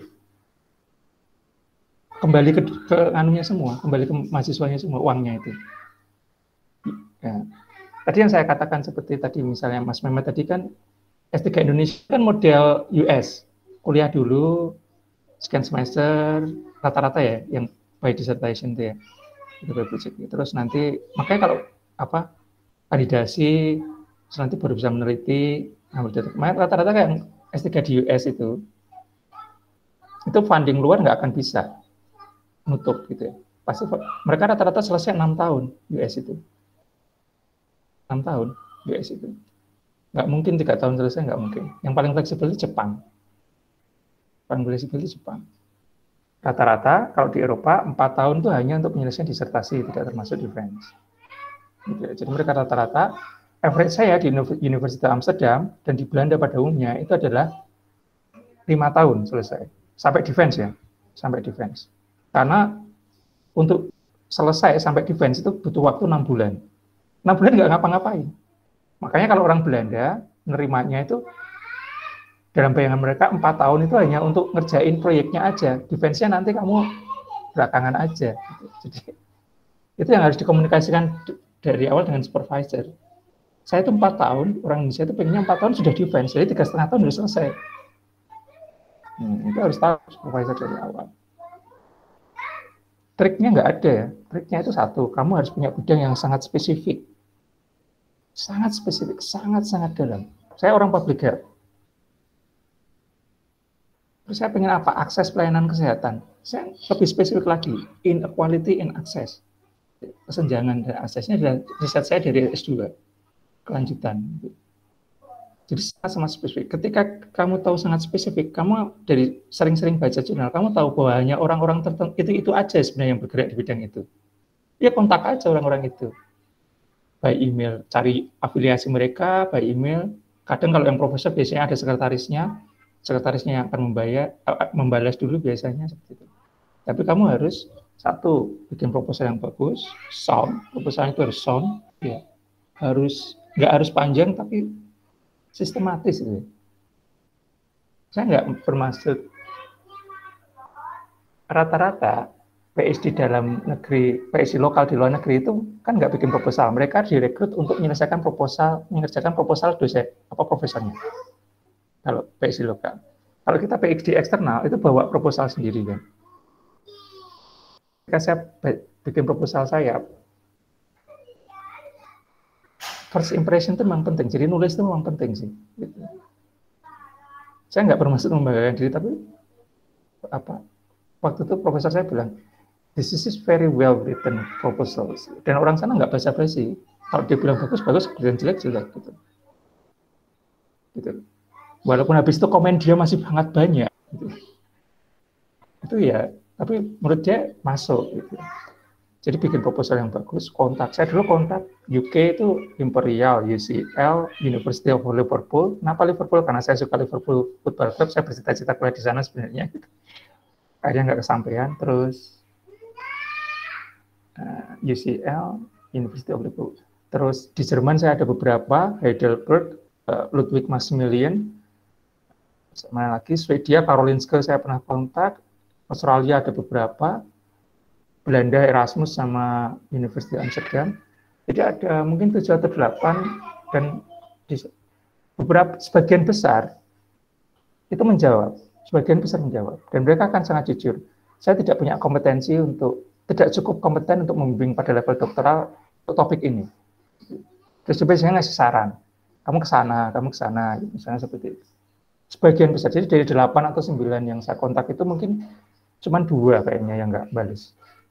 Kembali ke anunya semua, kembali ke mahasiswanya semua, uangnya itu. Ya. Tadi yang saya katakan seperti tadi misalnya Mas Mehmet tadi kan S3 Indonesia kan model US, kuliah dulu sekian semester rata-rata ya yang by dissertation itu ya, itu by project. Terus nanti makanya kalau kandidasi terus nanti baru bisa meneliti, rata-rata kan S3 di US itu funding luar nggak akan bisa nutup gitu ya. Pasti mereka rata-rata selesai 6 tahun US itu. 6 tahun US itu. Nggak mungkin 3 tahun selesai, nggak mungkin. Yang paling fleksibel itu Jepang. Paling fleksibel itu Jepang. Rata-rata kalau di Eropa 4 tahun itu hanya untuk penyelesaian disertasi, tidak termasuk defense. Gitu ya. Jadi mereka rata-rata, average saya di Universitas Amsterdam dan di Belanda pada umumnya itu adalah 5 tahun selesai. Sampai defense ya, sampai defense. Karena untuk selesai sampai defense itu butuh waktu 6 bulan. 6 bulan nggak ngapa-ngapain. Makanya kalau orang Belanda menerimanya itu dalam bayangan mereka 4 tahun itu hanya untuk ngerjain proyeknya aja. Defense-nya nanti kamu belakangan aja. Jadi itu yang harus dikomunikasikan dari awal dengan supervisor. Saya itu 4 tahun, orang Indonesia itu pengennya 4 tahun sudah defense, jadi 3,5 tahun sudah selesai. Itu harus tahu supervisor dari awal. Triknya nggak ada ya. Triknya itu satu, kamu harus punya bidang yang sangat spesifik. Sangat spesifik, sangat-sangat dalam. Saya orang public health. Terus saya pengen apa? Akses pelayanan kesehatan. Saya lebih spesifik lagi, inequality in access. Kesenjangan dan aksesnya adalah riset saya dari S2. Kelanjutan. Jadi sangat spesifik. Ketika kamu tahu sangat spesifik, kamu dari sering-sering baca jurnal, kamu tahu bahwa hanya orang-orang tertentu itu aja sebenarnya yang bergerak di bidang itu. Ya kontak aja orang-orang itu. By email, cari afiliasi mereka, by email. Kadang kalau yang profesor biasanya ada sekretarisnya yang akan membalas dulu biasanya seperti itu. Tapi kamu harus satu, bikin proposal yang bagus, sound, proposal itu harus sound, ya. Nggak harus panjang tapi sistematis gitu. Saya nggak bermaksud rata-rata PhD dalam negeri, PhD lokal di luar negeri itu kan nggak bikin proposal. Mereka direkrut untuk mengerjakan proposal dosen apa profesornya. Kalau PhD lokal. Kalau kita PhD eksternal itu bawa proposal sendiri kan. Ketika saya bikin proposal saya, first impression itu memang penting. Jadi nulis itu memang penting sih. Gitu. Saya nggak bermaksud membanggakan diri, tapi waktu itu profesor saya bilang, this is very well written proposals. Dan orang sana nggak basa-basi. Kalau dia bilang bagus, dan jelek gitu. Gitu. Walaupun habis itu komen dia masih sangat banyak. Gitu. Itu ya, tapi menurut dia masuk. Gitu. Jadi bikin proposal yang bagus, kontak. Saya dulu kontak UK itu Imperial, UCL, University of Liverpool. Kenapa Liverpool? Karena saya suka Liverpool Football Club, saya bercita-cita kuliah di sana sebenarnya. Akhirnya nggak kesampaian. Terus UCL, University of Liverpool. Terus di Jerman saya ada beberapa, Heidelberg, Ludwig Maximilian. Mana lagi? Swedia, Karolinska saya pernah kontak. Australia ada beberapa. Belanda, Erasmus, sama University Amsterdam. Jadi ada mungkin 7 atau 8 dan sebagian besar itu menjawab. Sebagian besar menjawab. Dan mereka akan sangat jujur. Saya tidak punya kompetensi tidak cukup kompeten untuk membimbing pada level doktoral untuk topik ini. Terus biasanya ngasih saran. Kamu ke sana, misalnya seperti itu. Sebagian besar, jadi dari 8 atau 9 yang saya kontak itu mungkin cuma 2 kayaknya yang nggak balas.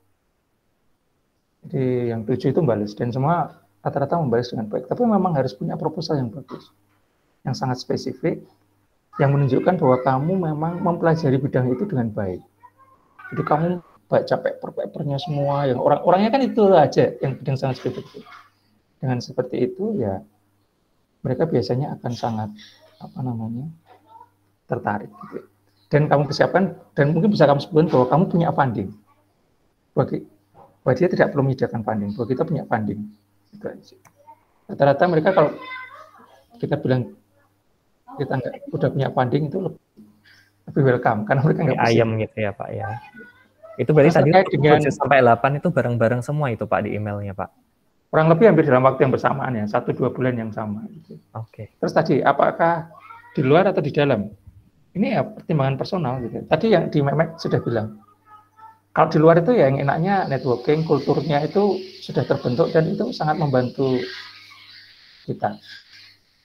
Jadi yang 7 itu balas, dan semua rata-rata membalas dengan baik. Tapi memang harus punya proposal yang bagus, yang sangat spesifik, yang menunjukkan bahwa kamu memang mempelajari bidang itu dengan baik. Jadi kamu baca paper-papernya semua, yang orangnya kan itu aja, yang bidang sangat spesifik. Dengan seperti itu, ya mereka biasanya akan sangat tertarik. Gitu. Dan kamu persiapkan, dan mungkin bisa kamu sebutkan bahwa kamu punya funding. Bahwa dia tidak perlu menyediakan funding, bahwa kita punya funding. Rata-rata mereka kalau kita bilang kita udah punya funding itu lebih welcome, karena mereka nggak ayam gitu ya Pak ya. Itu berarti tadi 7-8 itu bareng-bareng semua itu Pak di emailnya Pak? Kurang lebih hampir dalam waktu yang bersamaan ya, 1-2 bulan yang sama. Gitu. Oke. Terus tadi, apakah di luar atau di dalam? Ini ya pertimbangan personal gitu. Tadi yang di Mehmet sudah bilang, kalau di luar itu ya yang enaknya networking, kulturnya itu sudah terbentuk dan itu sangat membantu kita.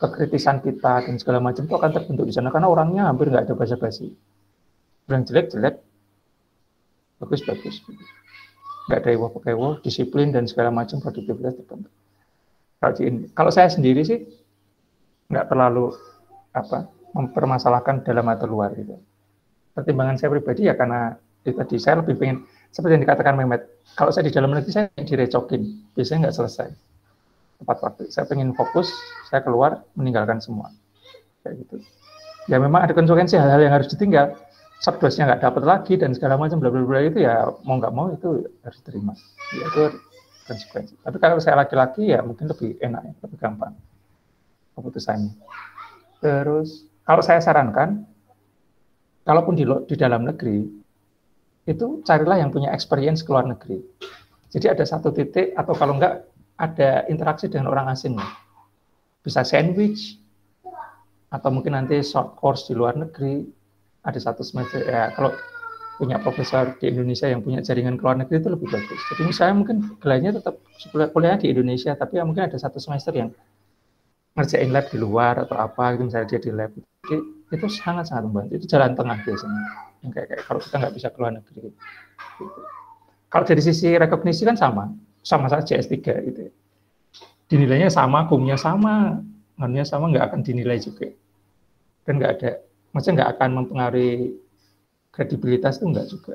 kekritisan kita dan segala macam itu akan terbentuk di sana karena orangnya hampir nggak ada basa-basi. Bilang jelek, bagus. Nggak ada ewo, disiplin dan segala macam, produktivitas terbentuk. Kalau saya sendiri sih nggak terlalu mempermasalahkan dalam atau luar gitu. Pertimbangan saya pribadi ya karena itu tadi saya lebih pengen seperti yang dikatakan Mehmet. Kalau saya di dalam negeri saya direcokin, biasanya nggak selesai tepat waktu. Saya pengen fokus, saya keluar meninggalkan semua kayak gitu. Ya memang ada konsekuensi hal-hal yang harus ditinggal. Subdosnya nggak dapat lagi dan segala macam bla bla bla itu ya mau nggak mau itu harus diterima. Ya, itu konsekuensi. Tapi kalau saya laki-laki ya mungkin lebih enak, lebih gampang keputusannya. Terus kalau saya sarankan, kalaupun di dalam negeri itu carilah yang punya experience ke luar negeri. Jadi ada satu titik atau kalau enggak ada interaksi dengan orang asing. Bisa sandwich atau mungkin nanti short course di luar negeri. Ada satu semester ya kalau punya profesor di Indonesia yang punya jaringan ke luar negeri itu lebih bagus. Jadi misalnya mungkin gelarnya tetap kuliah di Indonesia tapi ya mungkin ada satu semester yang ngerjain lab di luar atau apa gitu misalnya dia di lab. Jadi, itu sangat-sangat membantu. Itu jalan tengah biasanya. Yang kayak kalau kita nggak bisa ke luar negeri. Gitu. Kalau dari sisi rekognisi kan sama saja S3 gitu. Dinilainya sama, kumnya sama, anunya sama, nggak akan dinilai juga. Dan nggak ada maksudnya nggak akan mempengaruhi kredibilitas itu enggak juga.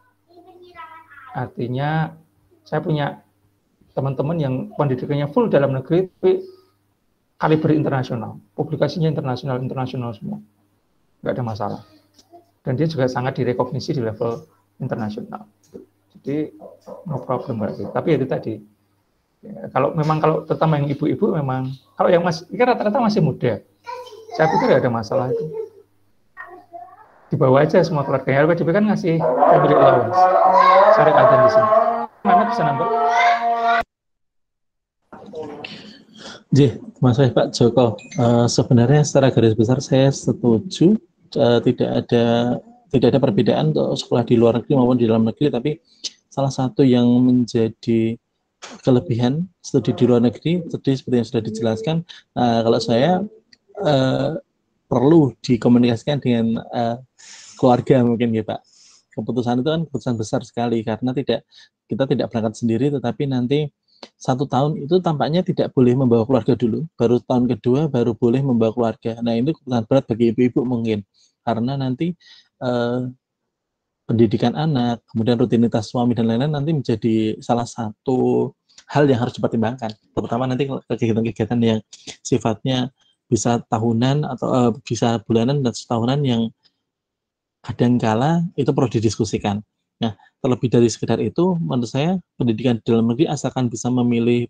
Artinya saya punya teman-teman yang pendidikannya full dalam negeri tapi kaliber internasional, publikasinya internasional semua, nggak ada masalah. Dan dia juga sangat direkognisi di level internasional. Jadi no problem berarti. Tapi itu tadi, ya, kalau terutama yang ibu-ibu memang, kalau yang masih, ini rata-rata masih muda, saya pikir nggak ada masalah itu. Dibawa aja semua keluarganya. LPDP kan ngasih family allowance. Syariat ada di sini. Mana bisa nambah? Mas Pak Joko, sebenarnya secara garis besar saya setuju tidak ada perbedaan untuk sekolah di luar negeri maupun di dalam negeri, tapi salah satu yang menjadi kelebihan studi di luar negeri tadi seperti yang sudah dijelaskan, kalau saya perlu dikomunikasikan dengan keluarga mungkin ya Pak. Keputusan itu kan keputusan besar sekali karena kita tidak berangkat sendiri, tetapi nanti 1 tahun itu tampaknya tidak boleh membawa keluarga dulu, baru tahun kedua baru boleh membawa keluarga. Nah itu keputusan berat bagi ibu-ibu mungkin karena nanti pendidikan anak, kemudian rutinitas suami dan lain-lain nanti menjadi salah satu hal yang harus dipertimbangkan, terutama nanti kegiatan-kegiatan yang sifatnya bisa tahunan atau bisa bulanan dan setahunan yang kadangkala itu perlu didiskusikan. Nah, terlebih dari sekedar itu, menurut saya pendidikan di dalam negeri asalkan bisa memilih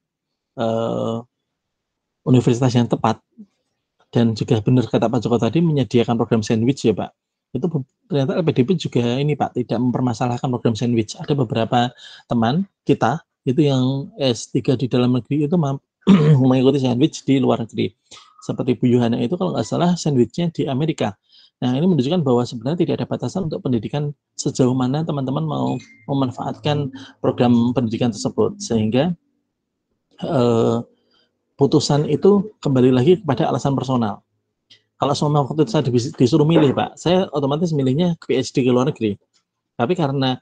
universitas yang tepat dan juga benar kata Pak Joko tadi menyediakan program sandwich ya Pak. Itu ternyata LPDP juga ini Pak tidak mempermasalahkan program sandwich. Ada beberapa teman kita itu yang S3 di dalam negeri itu mengikuti sandwich di luar negeri. Seperti Bu Yohana itu kalau nggak salah sandwichnya di Amerika. Nah, ini menunjukkan bahwa sebenarnya tidak ada batasan untuk pendidikan sejauh mana teman-teman mau memanfaatkan program pendidikan tersebut. Sehingga putusan itu kembali lagi kepada alasan personal. Kalau semua waktu itu saya disuruh milih, Pak, saya otomatis milihnya PhD ke luar negeri. Tapi karena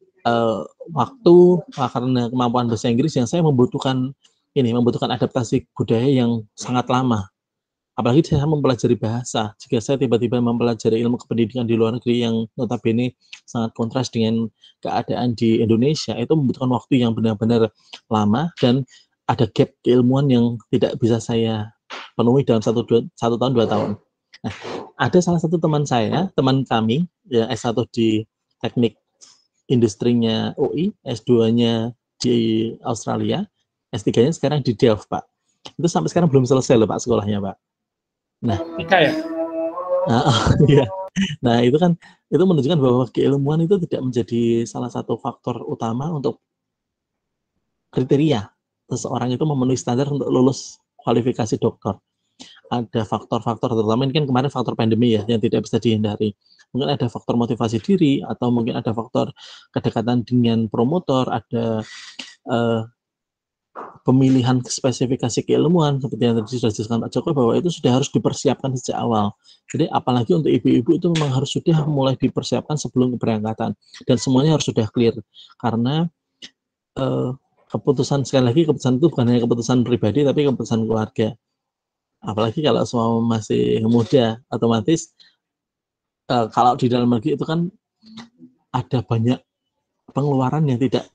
karena kemampuan bahasa Inggris yang saya membutuhkan adaptasi budaya yang sangat lama. Apalagi saya mempelajari bahasa, jika saya tiba-tiba mempelajari ilmu kependidikan di luar negeri yang notabene sangat kontras dengan keadaan di Indonesia, itu membutuhkan waktu yang benar-benar lama dan ada gap keilmuan yang tidak bisa saya penuhi dalam 1 tahun 2 tahun. Nah, ada salah satu teman kami yang S1 di teknik industrinya UI, S2-nya di Australia, S3-nya sekarang di Delft, Pak. Itu sampai sekarang belum selesai loh Pak sekolahnya, Pak. Nah, ya. Iya. Nah, itu menunjukkan bahwa keilmuan itu tidak menjadi salah satu faktor utama untuk kriteria seseorang itu memenuhi standar untuk lulus kualifikasi doktor. Ada faktor-faktor terutama ini kan kemarin faktor pandemi ya yang tidak bisa dihindari. Mungkin ada faktor motivasi diri atau mungkin ada faktor kedekatan dengan promotor, ada pemilihan spesifikasi keilmuan seperti yang tadi sudah dijelaskan Pak Joko, bahwa itu sudah harus dipersiapkan sejak awal. Jadi apalagi untuk ibu-ibu itu memang harus sudah mulai dipersiapkan sebelum keberangkatan, dan semuanya harus sudah clear, karena keputusan, sekali lagi, keputusan itu bukan hanya keputusan pribadi tapi keputusan keluarga. Apalagi kalau semua masih muda, otomatis kalau di dalam negeri itu kan ada banyak pengeluaran yang tidak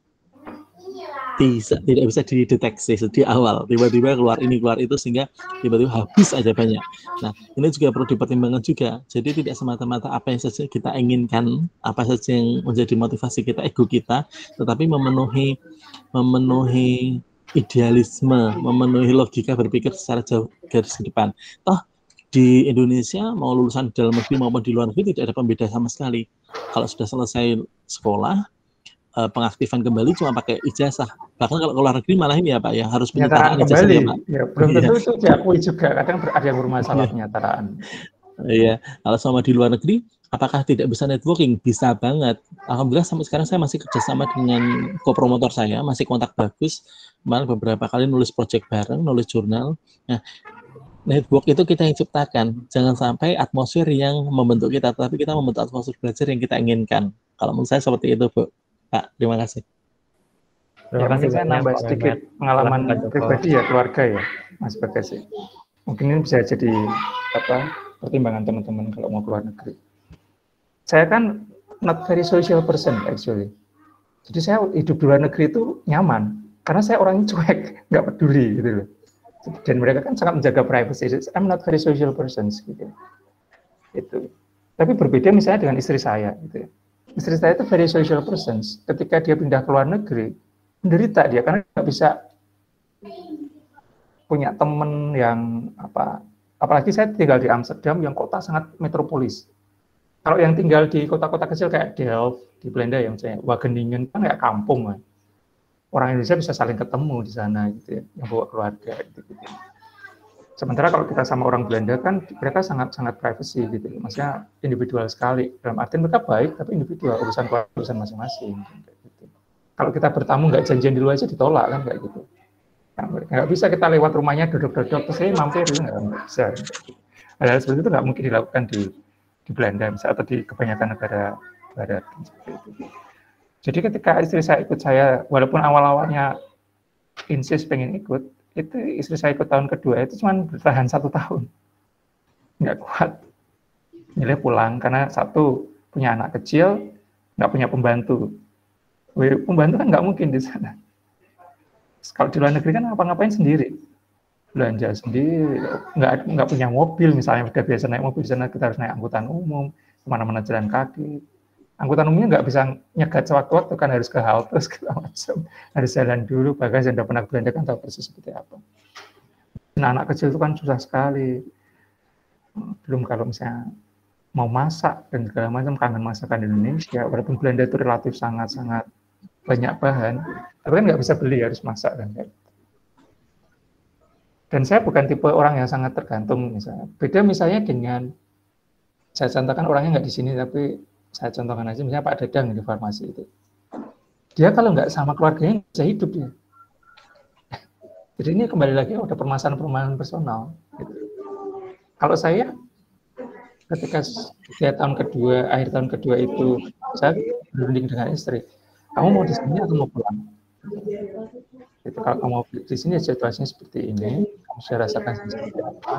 bisa dideteksi di awal, tiba-tiba keluar ini keluar itu, sehingga tiba-tiba habis aja banyak. Nah, ini juga perlu dipertimbangkan juga. Jadi tidak semata-mata apa yang saja kita inginkan, apa saja yang menjadi motivasi kita, ego kita, tetapi memenuhi idealisme, memenuhi logika berpikir secara jauh garis ke depan. Toh di Indonesia mau lulusan di dalam negeri maupun di luar negeri tidak ada pembeda sama sekali. Kalau sudah selesai sekolah, pengaktifan kembali cuma pakai ijazah. Bahkan kalau ke luar negeri malah ini ya Pak, ya harus penyetaraan ijazah ya Pak. Ya, belum tentu itu diakui juga. Kadang ada yang bermasalah penyetaraan. Iya, kalau sama di luar negeri, apakah tidak bisa networking? Bisa banget. Alhamdulillah sampai sekarang saya masih kerjasama dengan co-promotor saya, masih kontak bagus. Malah beberapa kali nulis project bareng, nulis jurnal. Nah, network itu kita yang ciptakan. Jangan sampai atmosfer yang membentuk kita, tapi kita membentuk atmosfer belajar yang kita inginkan. Kalau menurut saya seperti itu, Bu. Pak, terima kasih. Terima kasih. Saya nambah sedikit pengalaman pribadi ya, keluarga ya, Mas Bagasi. Mungkin ini bisa jadi pertimbangan teman-teman kalau mau keluar negeri. Saya kan not very social person actually. Jadi saya hidup di luar negeri itu nyaman karena saya orangnya cuek, nggak peduli gitu loh. Dan mereka kan sangat menjaga privacy. I'm not very social person gitu. Itu. Tapi berbeda misalnya dengan istri saya gitu ya. Istri saya itu very social person. Ketika dia pindah ke luar negeri, menderita dia karena nggak bisa punya teman yang apalagi saya tinggal di Amsterdam yang kota sangat metropolis. Kalau yang tinggal di kota-kota kecil kayak Delft di Belanda yang misalnya Wageningen kan kayak kampung kan. Orang Indonesia bisa saling ketemu di sana gitu ya, yang bawa keluarga gitu. Sementara kalau kita sama orang Belanda kan mereka sangat privacy gitu. Maksudnya individual sekali. Dalam artian mereka baik tapi individual, urusan masing-masing gitu. Kalau kita bertamu nggak janjian di luar aja ditolak kan kayak gitu. Nggak bisa kita lewat rumahnya duduk-duduk terus saya mampir itu nggak bisa. Hal-hal seperti itu nggak mungkin dilakukan di Belanda misalnya, atau di kebanyakan negara barat. Jadi ketika istri saya ikut saya, walaupun awal-awalnya insist pengen ikut, itu istri saya ikut tahun kedua itu cuma bertahan 1 tahun, nggak kuat, milih pulang karena satu punya anak kecil, nggak punya pembantu. Pembantu kan nggak mungkin di sana. Kalau di luar negeri kan ngapa-ngapain sendiri, belanja sendiri, nggak punya mobil misalnya, udah biasa naik mobil di sana kita harus naik angkutan umum, kemana-mana jalan kaki. Angkutan umumnya nggak bisa nyegat sewaktu-waktu kan harus ke halte segala macam, harus jalan dulu. Bahkan saya tidak pernah ke Belanda kan tahu persis seperti apa. Nah, anak kecil itu kan susah sekali. Belum kalau misalnya mau masak dan segala macam, kangen masakan Indonesia. Walaupun Belanda itu relatif sangat-sangat banyak bahan, tapi kan nggak bisa beli, harus masak kan. Dan saya bukan tipe orang yang sangat tergantung misalnya. Beda misalnya dengan, saya contohkan orangnya nggak di sini, tapi saya contohkan aja misalnya Pak Dadang di farmasi itu. Dia kalau nggak sama keluarganya nggak bisa hidup ya. Jadi ini kembali lagi ada permasalahan personal. Gitu. Kalau saya ketika akhir tahun kedua itu saya berunding dengan istri, kamu mau di sini atau mau pulang? Gitu, kalau kamu mau di sini situasinya seperti ini, kamu sudah rasakan seperti apa?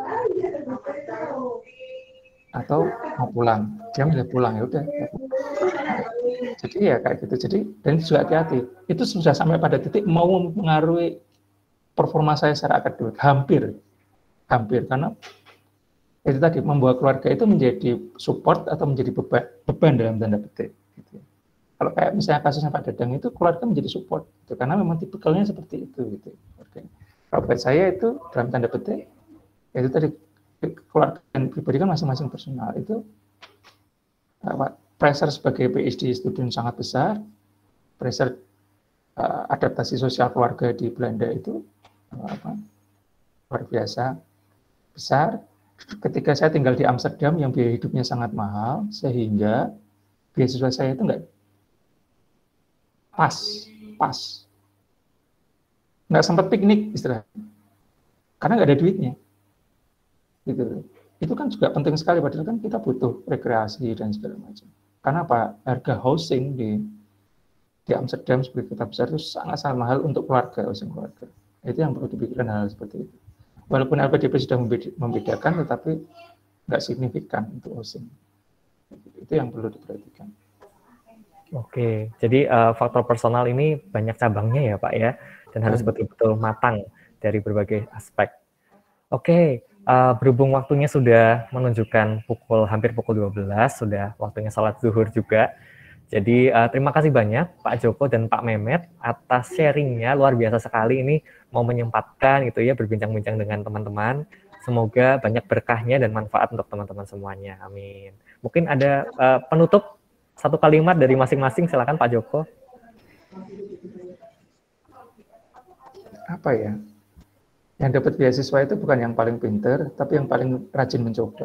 Atau mau pulang, dia milih pulang, ya udah. Jadi ya kayak gitu. Jadi dan juga hati-hati. Itu sudah sampai pada titik mau mempengaruhi performa saya secara akademik, hampir karena itu tadi membawa keluarga itu menjadi support atau menjadi beban dalam tanda petik. Gitu. Kalau kayak misalnya kasusnya Pak Dadang itu keluarga menjadi support, gitu, karena memang tipikalnya seperti itu. Gitu. Kalau buat saya itu dalam tanda petik, itu tadi keluarga dan pribadi kan masing-masing personal itu pressure sebagai PhD student sangat besar, pressure adaptasi sosial keluarga di Belanda itu luar biasa besar. Ketika saya tinggal di Amsterdam yang biaya hidupnya sangat mahal, sehingga beasiswa saya itu nggak pas. nggak sempat piknik istilahnya, karena nggak ada duitnya. Gitu. Itu kan juga penting sekali, padahal kan kita butuh rekreasi dan segala macam. Karena apa? Harga housing di Amsterdam sebagai kota besar itu sangat-sangat mahal untuk keluarga, housing keluarga. Itu yang perlu dipikirkan hal seperti itu. Walaupun LPDP sudah membedakan, tetapi nggak signifikan untuk housing. Itu yang perlu diperhatikan. Oke, jadi faktor personal ini banyak cabangnya ya Pak ya, dan harus betul-betul matang dari berbagai aspek. Oke, berhubung waktunya sudah menunjukkan hampir pukul 12, sudah waktunya salat zuhur juga. Jadi terima kasih banyak Pak Joko dan Pak Mehmet atas sharingnya, luar biasa sekali ini mau menyempatkan gitu ya berbincang-bincang dengan teman-teman. Semoga banyak berkahnya dan manfaat untuk teman-teman semuanya. Amin. Mungkin ada penutup satu kalimat dari masing-masing, silakan Pak Joko. Apa ya? Yang dapat beasiswa itu bukan yang paling pinter, tapi yang paling rajin mencoba.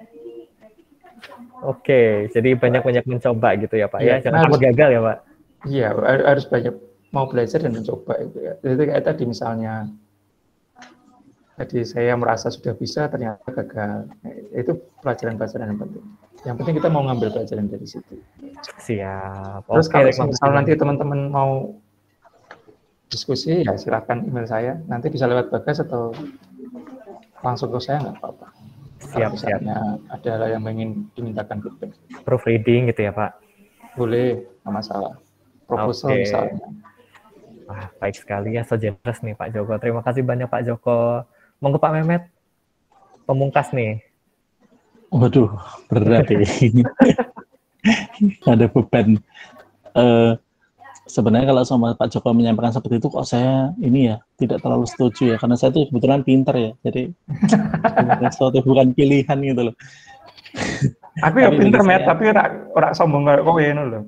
Oke, jadi banyak-banyak mencoba gitu ya Pak ya, jangan harus gagal ya Pak. Iya, harus banyak mau belajar dan mencoba itu ya. Jadi kayak tadi misalnya, tadi saya merasa sudah bisa, ternyata gagal. Itu pelajaran-pelajaran yang penting. Yang penting kita mau ngambil pelajaran dari situ. Siap. Terus kalau misalnya nanti teman-teman mau diskusi, ya silakan email saya. Nanti bisa lewat Bagas atau langsung ke saya, nggak apa-apa. Siap. Ada hal yang ingin dimintakan feedback. Proofreading gitu ya Pak? Boleh, nggak masalah. Proposal misalnya. Wah, baik sekali ya, so generous nih Pak Joko. Terima kasih banyak Pak Joko. Monggo Pak Mehmet, pemungkas nih. Waduh, berat ini. Ada beban. Sebenarnya kalau sama Pak Joko menyampaikan seperti itu, kok saya ini ya tidak terlalu setuju ya, karena saya tuh kebetulan pinter ya, jadi sesuatu bukan pilihan gitu loh. Aku ya pinter Met, tapi ora sombong kayak kowe ngono lho.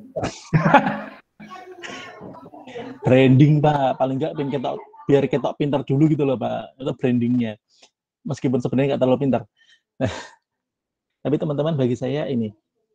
Branding Pak, paling nggak biar ketok pinter dulu gitu loh Pak, itu brandingnya. Meskipun sebenarnya nggak terlalu pinter. Tapi teman-teman, bagi saya ini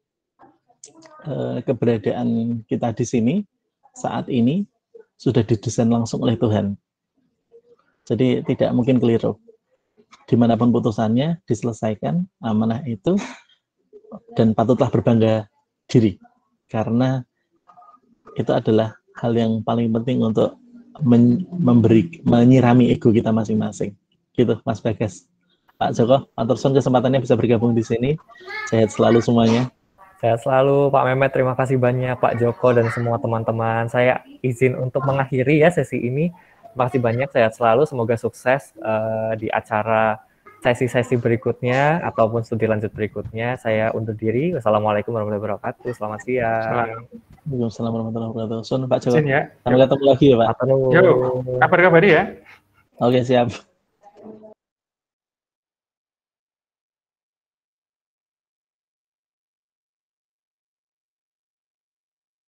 keberadaan kita di sini saat ini sudah didesain langsung oleh Tuhan. Jadi tidak mungkin keliru. Dimanapun putusannya diselesaikan amanah itu, dan patutlah berbangga diri karena itu adalah hal yang paling penting untuk menyirami ego kita masing-masing. Gitu Mas Bagas. Pak Joko, matur suwun kesempatannya bisa bergabung di sini. Sehat selalu semuanya. Sehat selalu Pak Mehmet, terima kasih banyak Pak Joko dan semua teman-teman. Saya izin untuk mengakhiri ya sesi ini. Terima kasih banyak, sehat selalu, semoga sukses di acara sesi-sesi berikutnya ataupun studi lanjut berikutnya. Saya undur diri. Wassalamualaikum warahmatullahi wabarakatuh. Selamat siang. Waalaikumsalam warahmatullahi wabarakatuh. Sun Pak Joko. Ya. Sampai ketemu lagi ya Pak. Yuk, kabar-kabari ya. Oke, siap.